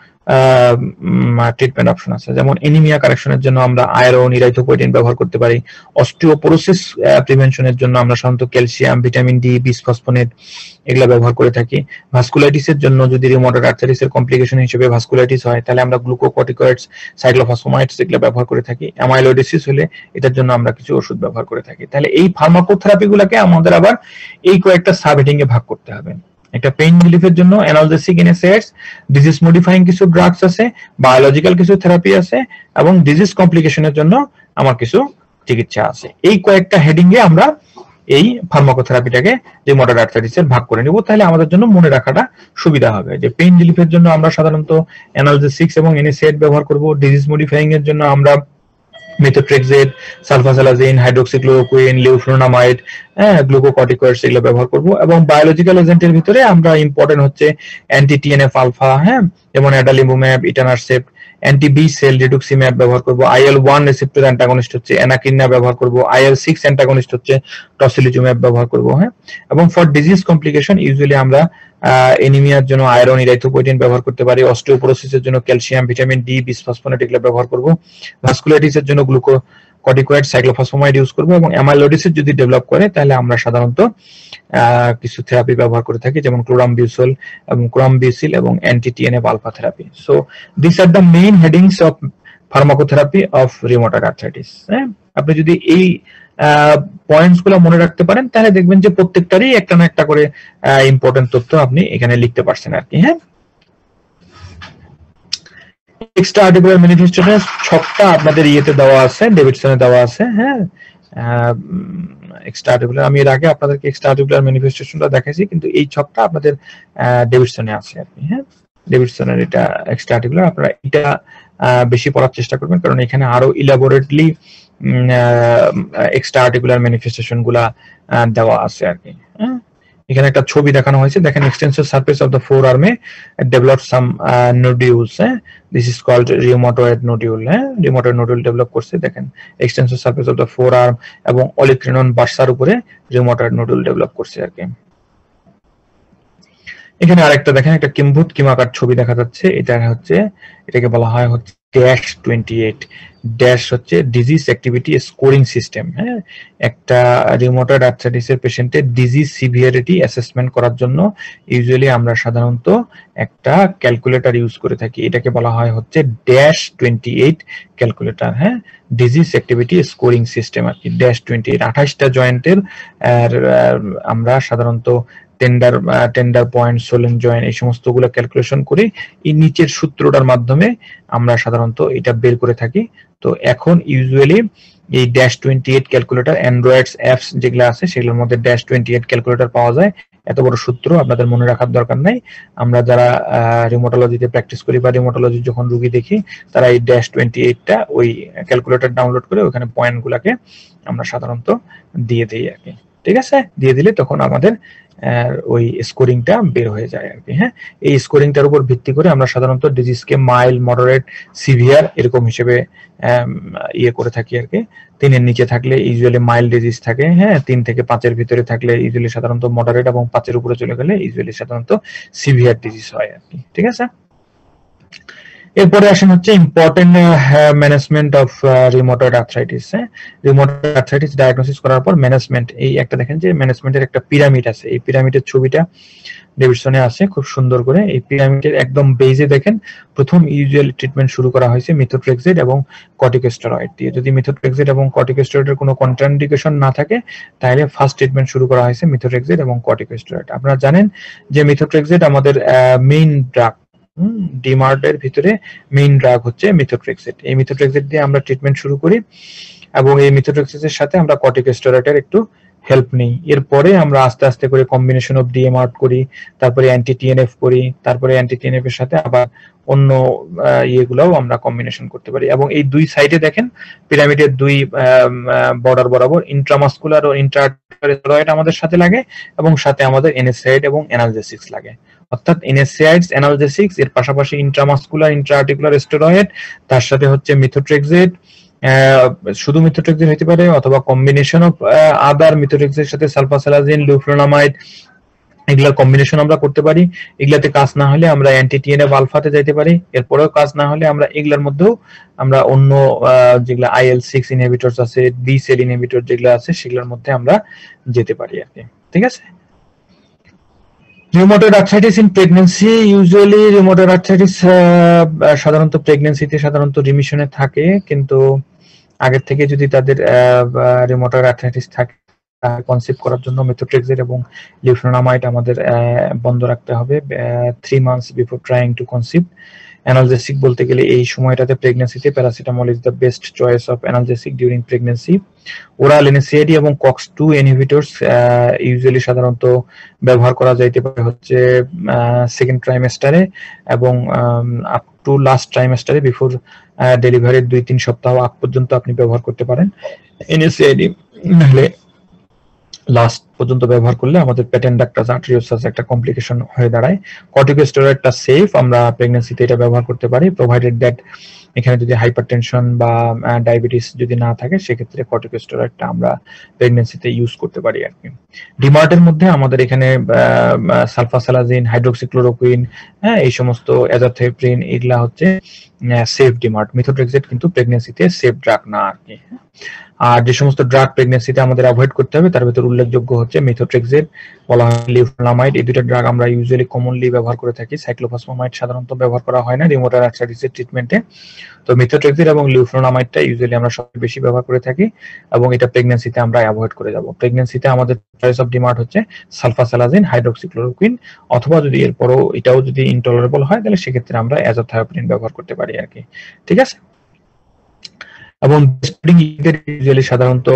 [SPEAKER 1] ট্রিটমেন্ট অপশন আছে, যেমন এনিমিয়া কারেকশনের জন্য আমরা আয়রন, ইরাইথোপয়েটিন ব্যবহার করতে পারি। অস্টিওপোরোসিস প্রিভেনশনের জন্য আমরা সাধারণত ক্যালসিয়াম, ভিটামিন ডি, বিসফসফোনেট এগুলা ব্যবহার করে থাকি। ভাস্কুলাইটিসের জন্য যদি রিউমাটয়েড আর্থ্রাইটিসের কমপ্লিকেশন হিসেবে ভাস্কুলাইটিস হয়, তাহলে আমরা গ্লুকোকর্টিকয়েডস, সাইক্লোফসফামাইডস এগুলো ব্যবহার করে থাকি। অ্যামাইলোইডোসিস হলে এটার জন্য আমরা কিছু ওষুধ ব্যবহার করে থাকি। তাহলে এই ফার্মাকোথেরাপি গুলাকে আমাদের আবার এই কয়েকটা সাব হেডিং এ ভাগ করতে হবে। একটা পেইন রিলিফের জন্য অ্যানালজেসিক, এনএসএইডস, ডিজিজ মডিফাইং কিছু ড্রাগস আছে, বায়োলজিক্যাল কিছু থেরাপি আছে, এবং ডিজিজ কমপ্লিকেশনের জন্য আমার কিছু চিকিৎসা আছে। এই কয়েকটা হেডিং এ আমরা এই ফার্মাকোথেরাপিটাকে রিউমাটয়েড আর্থ্রাইটিসের ভাগ করে নিব। তাহলে আমাদের জন্য মনে রাখাটা সুবিধা হবে যে পেইন রিলিফের জন্য আমরা সাধারণত অ্যানালজেসিক্স এবং এনএসএইড ব্যবহার করব, ডিজিজ মডিফাইং এর জন্য আমরা methotrexate, sulfasalazine, hydroxychloroquine, leflunomide, glucocorticoids এগুলো ব্যবহার করব। এবং বায়োলজিক্যাল এজেন্টের ভিতরে আমরা ইম্পর্টেন্ট হচ্ছে অ্যান্টি-টিএনএফ আলফা, হ্যাঁ, যেমন adalimumab, etanercept, anti B cell rituximab ব্যবহার করব, IL-1 রিসেপ্টর অ্যান্টাগনিস্ট হচ্ছে এনাকিন্না ব্যবহার করব, IL-6 অ্যান্টাগনিস্ট হচ্ছে টসিলিজুম্যাব ব্যবহার করব। হ্যাঁ, এবং ফর ডিজিজ কমপ্লিকেশন ইউজুয়ালি আমরা এনিমিয়ার জন্য আয়রন, ইরাইথোপয়েটিন ব্যবহার করতে পারি, অস্টিওপোরোসিসের জন্য ক্যালসিয়াম, ভিটামিন ডি, বিসফসফোনেট এগুলো ব্যবহার করব, ভাস্কুলাইটিসের জন্য গ্লুকোকর্টিকয়েড, সাইক্লোফসফামাইড ইউজ করব, এবং অ্যামাইলোইডোসিস যদি ডেভেলপ করে তাহলে আমরা সাধারণত কিছু থেরাপি ব্যবহার করে থাকি, যেমন ক্লোরামবিউসল এবং ক্লোরামবিউসিল এবং anti-TNF alpha therapy. So this are the main headings of pharmacotherapy of rheumatoid arthritis. হ্যাঁ, আপনি যদি এই পয়েন্টস গুলো মনে রাখতে পারেন, তাহলে দেখবেন যে প্রত্যেকটারই একটা না একটা করে ইম্পর্টেন্ট তথ্য আপনি এখানে লিখতে পারছেন আর কি। হ্যাঁ, এক্সট্রা আর্টিকুলার ম্যানিফেস্টেশনের ছকটা আপনাদের ইয়েতে দেওয়া আছে, ডেভিডসনে দেওয়া আছে। হ্যাঁ, এক্সট্রা আর্টিকুলার আমি এর আগে আপনাদেরকে এক্সট্রা আর্টিকুলার ম্যানিফেস্টেশনটা দেখাইছি, কিন্তু এই ছকটা আপনাদের ডেভিডসনে আছে আর কি। হ্যাঁ, ডেভিডসনের এটা এক্সট্রা আর্টিকুলার, আপনারা এটা বেশি পড়ার চেষ্টা করবেন, কারণ এখানে আরো ইলাবোরেটলি এক্সট্রা আর্টিকুলার ম্যানিফেস্টেশন গুলা দেওয়া আছে আর কি। হ্যাঁ, এখানে একটা ছবি দেখানো হয়েছে, দেখেন এক্সটেন্সিভ সারফেস অফ দ্য ফোর আর্মে ডেভেলপ সাম নোডিউলস। হ্যাঁ, this is called rheumatoid nodule. হ্যাঁ, রিউমাটয়েড নোডিউল ডেভেলপ করছে, দেখেন extensive surface of the forearm এবং অলিক্রিনন বার্সার উপরে রিউমাটয়েড নোডিউল ডেভেলপ করছে আর কি। এখানে আরেকটা দেখেন, একটা কিম্ভূত কিমাকার ছবি দেখা যাচ্ছে, এটা হচ্ছে, এটাকে বলা হয় হচ্ছে -28 ড্যাশ হচ্ছে ডিজিজ অ্যাক্টিভিটি স্কোরিং সিস্টেম। হ্যাঁ, একটা রিউমাটয়েড আর্থ্রাইটিসের পেশেন্টের ডিজিজ সিভিয়ারিটি অ্যাসেসমেন্ট করার জন্য ইউজুয়ালি আমরা সাধারণত একটা ক্যালকুলেটর ইউজ করে থাকি, এটাকে বলা হয় হচ্ছে -28 ক্যালকুলেটর। হ্যাঁ, ডিজিজ অ্যাক্টিভিটি স্কোরিং সিস্টেম আর কি। -28 28টা জয়েন্টের আমরা সাধারণত টেন্ডার পয়েন্ট, সোলেন জয়েন্ট এই সমস্ত গুলো ক্যালকুলেশন করে এই নিচের সূত্রটার মাধ্যমে আমরা সাধারণত এটা বের করে থাকি। তো এখন ইউজুয়ালি এই -28 ক্যালকুলেটর, অ্যান্ড্রয়েডস অ্যাপস যেগুলো আছে সেগুলোর মধ্যে -28 ক্যালকুলেটর পাওয়া যায়। এত বড় সূত্র আপনাদের মনে রাখার দরকার নাই। আমরা যারা রিউমাটোলজিতে প্র্যাকটিস করি বা রিউমাটোলজি যখন রোগী দেখি, তারা এই -28টা ওই ক্যালকুলেটর ডাউনলোড করে ওখানে পয়েন্ট গুলাকে আমরা সাধারণত দিয়ে দিই আর কি। ঠিক আছে, দিয়ে দিলে তখন আমাদের ওই স্কোরিংটা বের হয়ে যায় আর কি। হ্যাঁ, এই স্কোরিংটার উপর ভিত্তি করে আমরা সাধারণত ডিজিজকে মাইল্ড, মডারেট, সিভিয়ার এরকম হিসেবে ইয়ে করে থাকি আর কি। 3 এর নিচে থাকলে ইউজুয়ালি মাইল্ড ডিজিজ থাকে, হ্যাঁ, 3 থেকে 5 এর ভিতরে থাকলে ইউজুয়ালি সাধারণত মডারেট, এবং 5 এর উপরে চলে গেলে ইউজুয়ালি সাধারণত সিভিয়ার ডিজিজ হয় আর কি। ঠিক আছে, এরপরে আসেন হচ্ছে important management of rheumatoid arthritis. Rheumatoid arthritis diagnosis করার পর ম্যানেজমেন্ট, এই একটা দেখেন যে ম্যানেজমেন্টের একটা পিরামিড আছে, এই পিরামিডের ছবিটা ডেভিডসনে আছে খুব সুন্দর করে। এই পিরামিডের একদম বেজে দেখেন প্রথম ইউজুয়াল ট্রিটমেন্ট শুরু করা হয়েছে মিথোট্রেক্সেট এবং কর্টিকোস্টেরয়েড দিয়ে। যদি মিথোট্রেক্সেট এবং কর্টিকোস্টেরয়েডের কোনো কন্ট্রাইন্ডিকেশন না থাকে তাহলে ফার্স্ট ট্রিটমেন্ট শুরু করা হয়েছে মিথোট্রেক্সেট এবং কর্টিকোস্টেরয়েড। আপনারা জানেন যে মিথোট্রেক্সেট আমাদের মেইন ড্রাগ, ডিমার্টের ভিতরে মেইন ড্রাগ হচ্ছে মিথোট্রেক্সেট। এই মিথোট্রেক্সেট দিয়ে আমরা ট্রিটমেন্ট শুরু করি এবং এই মিথোট্রেক্সেটের সাথে আমরা কর্টিকোস্টেরয়েডের একটু হেল্প নেই। এরপরে আমরা আস্তে আস্তে করে কম্বিনেশন অফ ডিএমআর করি, তারপরে অ্যান্টি টিএনএফ করি, তারপরে অ্যান্টি টিএনএফ এর সাথে আবার অন্য ইয়েগুলোও আমরা কম্বিনেশন করতে পারি। এবং এই দুই সাইডে দেখেন পিরামিডের দুই বর্ডার বরাবর ইন্ট্রামাসকুলার ও ইন্ট্রাআর্টেরিয়াল আমাদের সাথে লাগে এবং সাথে আমাদের এনএসএআইড এবং অ্যানালজেসিক্স লাগে। অর্থাৎ এনএসএআইডস, অ্যানালজেসিক্স, এর পাশাপাশি ইন্ট্রামাসকুলার, ইন্ট্রাআর্টিকুলার স্টেরয়েড, তার সাথে হচ্ছে মিথোট্রেক্সেট, শুধু মিথোট্রেক্সেট হতে পারে অথবা কম্বিনেশন অফ আদার মিথোট্রেক্সের সাথে সালফাসালাজিন, লিউফ্লোনামাইড, এগুলা কম্বিনেশন আমরা করতে পারি। এগুলাতে কাজ না হলে আমরা অ্যান্টি টিএনএফ আলফাতে যাইতে পারি। এরপরেও কাজ না হলে আমরা এগুলার মধ্যেও আমরা অন্য যেগুলা IL-6 ইনহিবিটরস আছে, বি সেল ইনহিবিটর যেগুলো আছে সেগুলোর মধ্যে আমরা যেতে পারি আর কি। ঠিক আছে, rheumatoid arthritis in pregnancy, usually rheumatoid arthritis সাধারণত প্রেগন্যান্সিতে সাধারণত রিমিশনে থাকে, কিন্তু আগের থেকে যদি তাদের রিউমাটয়েড আর্থ্রাইটিস থাকে কনসিভ করার জন্য মিথোট্রেক্সেট এবং লিউফ্লোনামাইড আমাদের বন্ধ রাখতে হবে 3 months before trying to conceive. Analgesic বলতে গেলে এই সময়টাতে প্রেগন্যান্সিতে paracetamol is the best choice of analgesic during pregnancy. Oral NSAID এবং COX-2 ইনহিবিটরস ইউজুয়ালি সাধারণত ব্যবহার করা যাইতে পারে হচ্ছে সেকেন্ড ট্রাইমেস্টারে এবং আপ টু লাস্ট ট্রাইমেস্টারে বিফোর ডেলিভারির 2-3 সপ্তাহ আগ পর্যন্ত আপনি ব্যবহার করতে পারেন। এনএসএআইডি নাহলে লাস্ট পর্যন্ত ব্যবহার করলে আমাদের প্যাটেন্ট ডাক্টাস আর্টেরিওসাস একটা কমপ্লিকেশন হয়ে দাঁড়ায়। কর্টিকোস্টেরয়েডটা সেফ, আমরা প্রেগন্যান্সিতে এটা ব্যবহার করতে পারি প্রোভাইডেড দ্যাট এখানে যদি হাইপারটেনশন বা ডায়াবেটিস যদি না থাকে সেক্ষেত্রে কর্টিকোস্টেরয়েডটা আমরা প্রেগন্যান্সিতে ইউজ করতে পারি আর কি। ডিমার্টের মধ্যে আমাদের এখানে সালফাসালাজিন, হাইড্রোক্সিক্লোরোকুইন, হ্যাঁ, এই সমস্ত অ্যাজাথ্রিপ্রিন এগুলা হচ্ছে সেফ ডিমার্ট। মিথোট্রেক্সেট কিন্তু প্রেগন্যান্সিতে সেফ ড্রাগ না আর কি। আর যে সমস্ত ড্রাগ প্রেগন্যান্সিতে আমাদের অ্যাভয়েড করতে হবে তার ভিতর উল্লেখযোগ্য হচ্ছে মিথোট্রেক্সেট, বলা হয় লিউফ্লোনামাইড, এই দুইটা ড্রাগ আমরা ইউজুয়ালি কমনলি ব্যবহার করে থাকি। সাইক্লোফসফামাইড সাধারণত ব্যবহার করা হয় না রিউমাটয়েড আর্থ্রাইটিসের ট্রিটমেন্টে। তো মিথোট্রেক্সেট এবং লিউফ্লোনামাইডটা ইউজুয়ালি আমরা সবচেয়ে বেশি ব্যবহার করে থাকি এবং এটা প্রেগন্যান্সিতে আমরা অ্যাভয়েড করে যাব। প্রেগন্যান্সিতে আমাদের চয়েস অফ ডিমার্ট হচ্ছে সালফাসালাজিন, হাইড্রোক্সিক্লোরোকুইন, অথবা যদি এরপরও এটাও যদি ইনটলারেবল হয় তাহলে সেক্ষেত্রে আমরা অ্যাজাথ্রায়োপ্রিন ব্যবহার করতে পারি আর কি। ঠিক আছে, এবং ইউজুয়ালি সাধারণত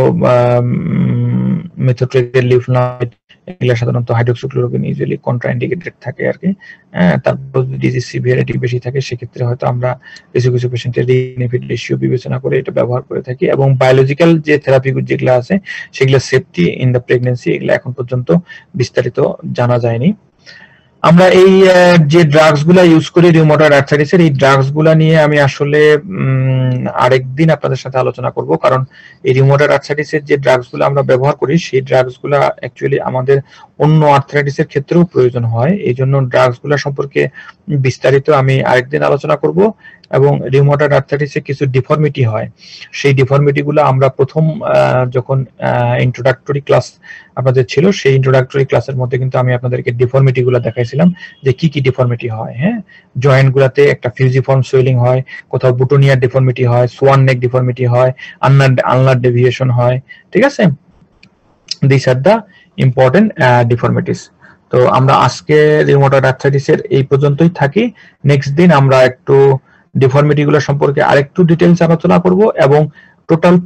[SPEAKER 1] মিথোট্রেক্সেট, লিউফ্লোনামাইড এগুলা সাধারণত হাইড্রোক্সিক্লোরোকুইন ইউজুয়ালি কন্ট্রাইন্ডিকেটেড থাকে আর কি। তারপর যদি ডিজিজ সিভিয়ারিটি বেশি থাকে সেক্ষেত্রে হয়তো আমরা কিছু কিছু পেশেন্টের বেনিফিট রেশিও বিবেচনা করে এটা ব্যবহার করে থাকি। এবং বায়োলজিক্যাল যে থেরাপি যেগুলো আছে সেগুলো সেফটি ইন দ্য প্রেগন্যান্সি এগুলো এখন পর্যন্ত বিস্তারিত জানা যায়নি। আমরা এই যে ড্রাগস গুলা ইউজ করি রিউমাটয়েড আর্থ্রাইটিসের, এই ড্রাগস গুলা নিয়ে আমি আসলে আরেকদিন আপনাদের সাথে আলোচনা করব, কারণ এই রিউমাটয়েড আর্থ্রাইটিসের যে ড্রাগস গুলো আমরা ব্যবহার করি সেই ড্রাগস গুলা অ্যাকচুয়ালি আমাদের অন্য আর্থ্রাইটিসের ক্ষেত্রেও প্রয়োজন হয়। এই জন্য ড্রাগস গুলা সম্পর্কে বিস্তারিত আমি আরেকদিন আলোচনা করব। এবং রিউমাটয়েড আর্থ্রাইটিসে কিছু ডিফর্মিটি হয়, সেই ডিফর্মিটি গুলো আমরা প্রথম যখন ইন্ট্রোডাক্টরি ক্লাস আপনাদের ছিল সেই ইন্ট্রোডাক্টরি ক্লাসের মধ্যে কিন্তু আমি আপনাদেরকে ডিফর্মিটি গুলো দেখাইছিলাম যে কি কি ডিফর্মিটি হয়। হ্যাঁ, জয়েন্ট গুলাতে একটা ফিউজিফর্ম সোয়েলিং হয়, কোথাও বুটোনিয়ার ডিফর্মিটি হয়, সোয়ান নেক ডিফর্মিটি হয়, আনলার ডেভিয়েশন হয়। ঠিক আছে, this are the important deformities. তো আমরা আজকে রিউমাটয়েড আর্থ্রাইটিসের এই পর্যন্তই থাকি। নেক্সট দিন আমরা একটু ডিফর্মিটি গুলো সম্পর্কে আরেকটু ডিটেইলস আলোচনা করব এবং টোটাল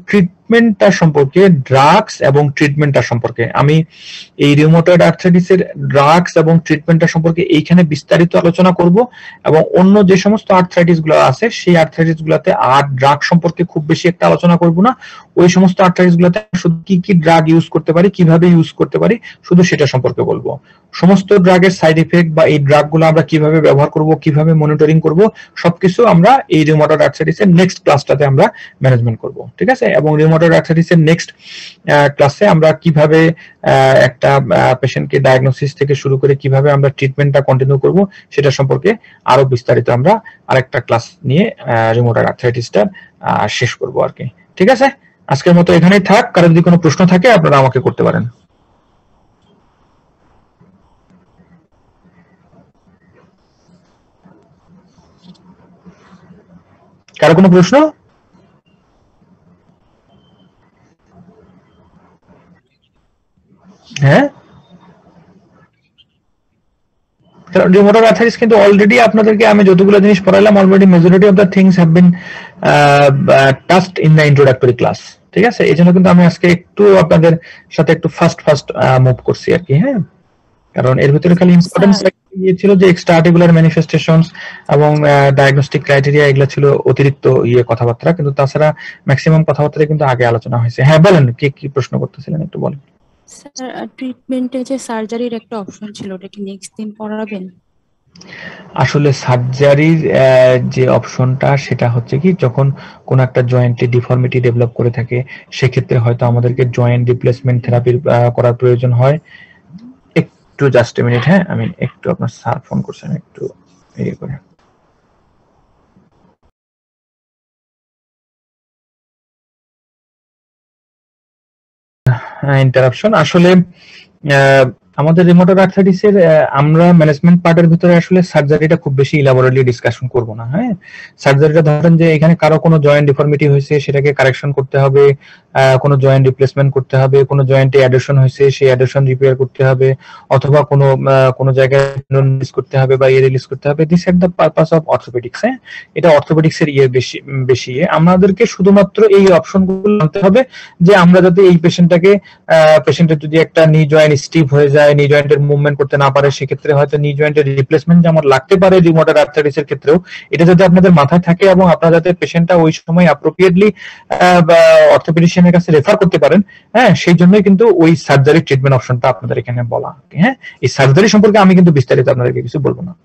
[SPEAKER 1] ট্রিটমেন্টটা সম্পর্কে, ড্রাগস এবং ট্রিটমেন্টটা সম্পর্কে আমি এই রিউমাটয়েড আর্থ্রাইটিসের ড্রাগস এবং ট্রিটমেন্টটা সম্পর্কে এইখানে বিস্তারিত আলোচনা করব, এবং অন্য যে সমস্ত আর্থ্রাইটিস গুলো আছে সেই আর্থ্রাইটিস গুলাতে আর ড্রাগ সম্পর্কে খুব বেশি একটা আলোচনা করব না। ওই সমস্ত আর্থ্রাইটিস গুলাতে শুধু কি কি ড্রাগ ইউজ করতে পারি, কিভাবে ইউজ করতে পারি, শুধু সেটা সম্পর্কে বলবো। সমস্ত ড্রাগের সাইড ইফেক্ট বা এই ড্রাগ গুলো আমরা কিভাবে ব্যবহার করব, কিভাবে মনিটরিং করব, সবকিছু আমরা এই রিউমাটয়েড আর্থ্রাইটিসের নেক্সট ক্লাসটাতে আমরা ম্যানেজমেন্ট করব, ঠিক আছে? এবং রিউমাটয়েড আর্থ্রাইটিসের নেক্সট ক্লাসে আমরা কিভাবে একটা পেশেন্টকে ডায়াগনোসিস থেকে শুরু করে কিভাবে আমরা ট্রিটমেন্টটা কন্টিনিউ করব সেটা সম্পর্কে আরো বিস্তারিত আমরা আরেকটা ক্লাস নিয়ে রিউমাটয়েড আর্থ্রাইটিসটা শেষ করব আর কি, ঠিক আছে? আজকের মতো এখানেই থাক। কারো যদি কোনো প্রশ্ন থাকে আপনারা আমাকে করতে পারেন। কারো কোনো প্রশ্ন? হ্যাঁ, রিউমাটয়েড আর্থ্রাইটিস কিন্তু অলরেডি আপনাদেরকে আমি যতগুলো জিনিস পড়াইলাম, already majority of the things have been touched in the introductory class, ঠিক আছে? এই জন্য কিন্তু আমি আজকে একটু আপনাদের সাথে একটু ফাস্ট মুভ করছি আর কি, হ্যাঁ, কারণ এর ভিতরে খালি ইম্পর্টেন্স ছিল যে এক্সট্রা আর্টিকুলার ম্যানিফেস্টেশনস এবং ডায়াগনস্টিক ক্রাইটেরিয়া, এগুলো ছিল অতিরিক্ত কথাবার্তা, কিন্তু তাছাড়া ম্যাক্সিমাম কথাবার্তা কিন্তু আগে আলোচনা হয়েছে। হ্যাঁ বলেন, কি প্রশ্ন করতেছিলেন একটু বলেন।
[SPEAKER 2] স্যার, ট্রিটমেন্টে যে সার্জারির একটা অপশন ছিল, ওটা কি নেক্সট দিন পড়াবেন?
[SPEAKER 1] আসলে সার্জারির যে অপশনটা সেটা হচ্ছে কি, যখন কোন একটা জয়েন্টে ডিফর্মিটি ডেভেলপ করে থাকে সেক্ষেত্রে হয়তো আমাদেরকে জয়েন্ট রিপ্লেসমেন্ট থেরাপি করার প্রয়োজন হয়। একটু জাস্ট এ মিনিট, হ্যাঁ, আমি একটু, আপনার স্যার ফোন করছেন, একটু ইয়ে করে। ইন্টারাপশন। আসলে আমাদের রিউমাটয়েড আর্থ্রাইটিসের আমরা ম্যানেজমেন্ট পার্টের ভিতরে আসলে সার্জারিটা খুব বেশি ইলাবোরেটলি ডিসকাশন করব না, হ্যাঁ। সার্জারিটা ধরেন যে এখানে কারো কোনো জয়েন্ট ডিফর্মিটি হয়েছে সেটাকে কারেকশন করতে হবে, কোনো জয়েন্ট রিপ্লেসমেন্ট করতে হবে, কোনো জয়েন্টে অ্যাডেশন হয়েছে সেই অ্যাডেশন রিপেয়ার করতে হবে, অথবা কোনো জায়গায় রিলিজ করতে হবে বা রিলিজ করতে হবে। This are the purpose of orthopaedics, হ্যাঁ। এটা অর্থোপেডিক্স এর বেশি আমাদেরকে শুধুমাত্র এই অপশনগুলো জানতে হবে যে আমরা যাতে এই পেশেন্টের যদি একটা নি জয়েন্ট স্টিফ হয়ে যায়, নি জয়েন্টের মুভমেন্ট করতে না পারে, সেক্ষেত্রে হয়তো নি জয়েন্টের রিপ্লেসমেন্ট যেমন লাগতে পারে রিউমাটয়েড আর্থ্রাইটিসের ক্ষেত্রেও, এটা যদি আপনাদের মাথায় থাকে এবং আপনারা যাতে পেশেন্টটা ওই সময় অ্যাপ্রোপ্রিয়েটলি অর্থোপেডিশিয়ানের কাছে রেফার করতে পারেন, হ্যাঁ, সেই জন্যই কিন্তু ওই সার্জারি ট্রিটমেন্ট অপশনটা আপনাদের এখানে বলা, হ্যাঁ। এই সার্জারি সম্পর্কে আমি কিন্তু বিস্তারিত আপনাদেরকে কিছু বলবো না।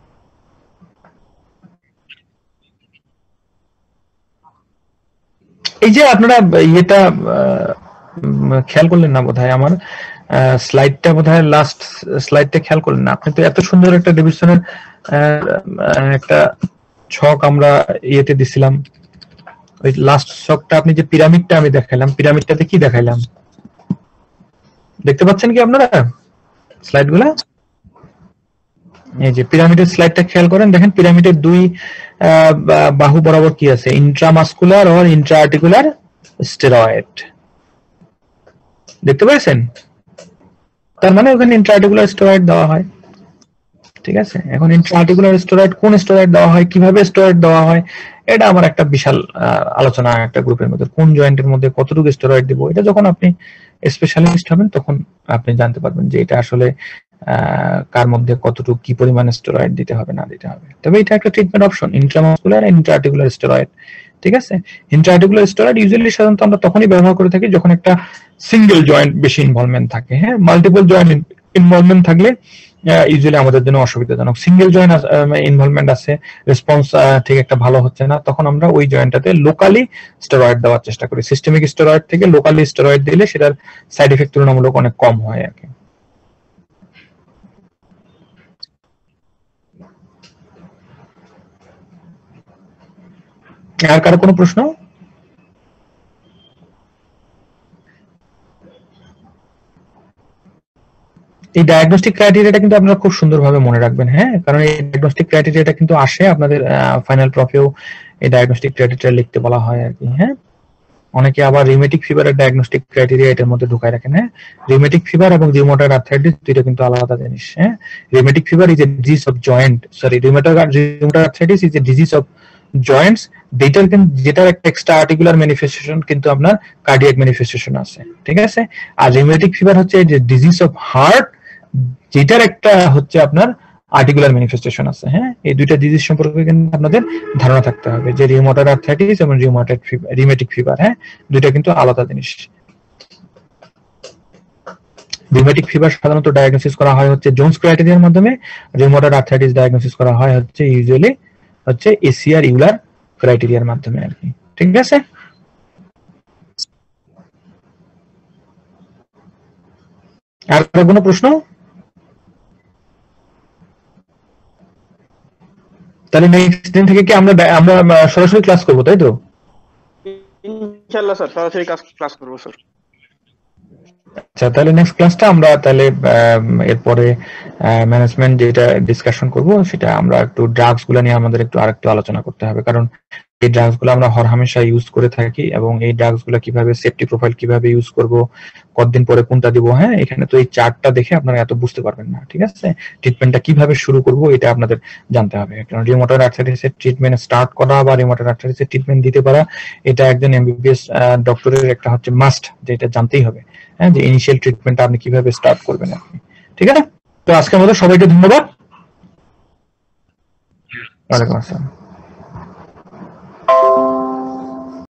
[SPEAKER 1] এই যে আপনারা ইয়েটা খেয়াল করলেন না বোধহয়, আমার স্লাইডটা বোধহয় লাস্ট স্লাইডটা খেয়াল করলেন না আপনি। তো এত সুন্দর একটা ডেভিশনের একটা ছক আমরা ইয়েতে দিছিলাম, ওই লাস্ট ছকটা আপনি যে পিরামিডটা আমি দেখাইলাম, পিরামিডটাতে কি দেখাইলাম দেখতে পাচ্ছেন কি আপনারা স্লাইডগুলো? এই যে পিরামিডের স্লাইডটা খেয়াল করেন, দেখেন পিরামিডের দুই বাহু বরাবর কি আছে, ইন্ট্রামাসকুলার আর ইন্ট্রাআর্টিকুলার স্টেরয়েড, দেখতে পাচ্ছেন? তার মানে ওখানে ইন্ট্রাআর্টিকুলার স্টেরয়েড দেওয়া হয়, ঠিক আছে। এখন ইন্ট্রাআর্টিকুলার স্টেরয়েড কোন স্টেরয়েড দেওয়া হয়, কিভাবে স্টেরয়েড দেওয়া হয়, এটা আমার একটা বিশাল আলোচনা একটা গ্রুপের মধ্যে। কোন জয়েন্টের মধ্যে কতটুকু স্টেরয়েড দিব, এটা যখন আপনি স্পেশালিস্ট হবেন তখন আপনি জানতে পারবেন যে এটা আসলে কার মধ্যে কতটুকু কি পরিমাণ স্টেরয়েড দিতে হবে না দিতে হবে। তবে এটা একটা treatment option, intramuscular intra-articular steroid, ঠিক আছে। ইন্ট্রাআর্টিকুলার স্টেরয়েড ইউজুয়ালি সাধারণত আমরা তখনই ব্যবহার করে থাকি যখন একটা সিঙ্গেল জয়েন্ট বেশি ইনভলভমেন্ট থাকে, হ্যাঁ। মাল্টিপল জয়েন্ট ইনভলভমেন্ট থাকলে ইউজুয়ালি আমাদের জন্য অসুবিধাজনক। সিঙ্গেল জয়েন্ট ইনভলভমেন্ট আছে, রেসপন্স ঠিক একটা ভালো হচ্ছে না, তখন আমরা ওই জয়েন্টটাতে লোকালি স্টেরয়েড দেওয়ার চেষ্টা করি। সিস্টেমিক স্টেরয়েড থেকে লোকালি স্টেরয়েড দিলে সেটার সাইড এফেক্ট তুলনামূলক অনেক কম হয় আর কি। আর কারো কোনো প্রশ্ন? এই ডায়াগনস্টিক ক্রাইটেরিয়াটা কিন্তু আপনারা খুব সুন্দরভাবে মনে রাখবেন, হ্যাঁ, কারণ এই ডায়াগনস্টিক ক্রাইটেরিয়াটা কিন্তু আসে আপনাদের ফাইনাল প্রফেও এই ডায়াগনস্টিক ক্রাইটেরিয়া লিখতে বলা হয় আর কি, হ্যাঁ। অনেকে আবার রিউমেটিক ফিভারের ডায়াগনস্টিক ক্রাইটেরিয়া এটার মধ্যে ঢুকায় রাখেন, হ্যাঁ। রিউমেটিক ফিভার এবং রিউমাটয়েড আর্থ্রাইটিস দুইটা কিন্তু আলাদা জিনিস, হ্যাঁ। Rheumatic fever is a disease of joint, sorry rheumatoid arthritis is a disease of joints, যেটার একটা এক্সট্রা আর্টিকুলার ম্যানিফেস্টেশন কিন্তু আপনার কার্ডিয়াক ম্যানিফেস্টেশন আছে, ঠিক আছে। আর রিউমেটিক ফিভার হচ্ছে যে ডিজিজ অফ হার্ট, যেটার একটা হচ্ছে আপনার আর্টিকুলার ম্যানিফেস্টেশন আছে। হ্যাঁ, এই দুইটা ডিজিজ সম্পর্কে কিন্তু আপনাদের ধারণা থাকতে হবে, যে রিউমাটয়েড আর্থ্রাইটিস এবং রিউমেটিক ফিভার, হ্যাঁ, দুইটা কিন্তু আলাদা জিনিস। রিউমেটিক ফিভার সাধারণত ডায়াগনোসিস করা হয় হচ্ছে জোনস ক্রাইটেরিয়ার মাধ্যমে, রিউমাটয়েড আর্থ্রাইটিস ডায়াগনোসিস করা হয় হচ্ছে ইউজুয়ালি হচ্ছে এসিআর ইউলার ক্রাইটেরিয়ার মাধ্যমে আর কি, ঠিক আছে। আর কোনো প্রশ্ন? তাহলে নেক্সট দিন থেকে কি আমরা সরাসরি ক্লাস করব, তাই তো?
[SPEAKER 3] ইনশাআল্লাহ স্যার, সরাসরি ক্লাস করব স্যার।
[SPEAKER 1] আচ্ছা, তাহলে নেক্সট ক্লাসটা আমরা তাহলে এরপরে ম্যানেজমেন্ট যেটা ডিসকাশন করব সেটা আমরা একটু ড্রাগস গুলো নিয়ে আমাদের আরেকটু আলোচনা করতে হবে, কারণ এই ড্রাগস গুলো আমরা হরহামেশা ইউজ করে থাকি এবং এই ড্রাগস গুলো কিভাবে সেফটি প্রোফাইল কিভাবে ইউজ করব, কতদিন পরে কোনটা দিব, হ্যাঁ, এখানে তো এই চার্টটা দেখে আপনারা এত বুঝতে পারবেন না, ঠিক আছে। ট্রিটমেন্টটা কিভাবে শুরু করব এটা আপনাদের জানতে হবে, কারণ রিউমাটয়েড আর্থ্রাইটিসের ট্রিটমেন্ট স্টার্ট করা বা রিউমাটয়েড আর্থ্রাইটিসের ট্রিটমেন্ট দিতে পারা এটা একজন এমবিবিএস ডক্টরের একটা হচ্ছে মাস্ট, যেটা জানতেই হবে, হ্যাঁ, যে ইনিশিয়াল ট্রিটমেন্টটা আপনি কিভাবে স্টার্ট করবেন আপনি, ঠিক আছে। তো আজকের মতো সবাইকে ধন্যবাদ। ওয়ালাইকুম আসসালাম।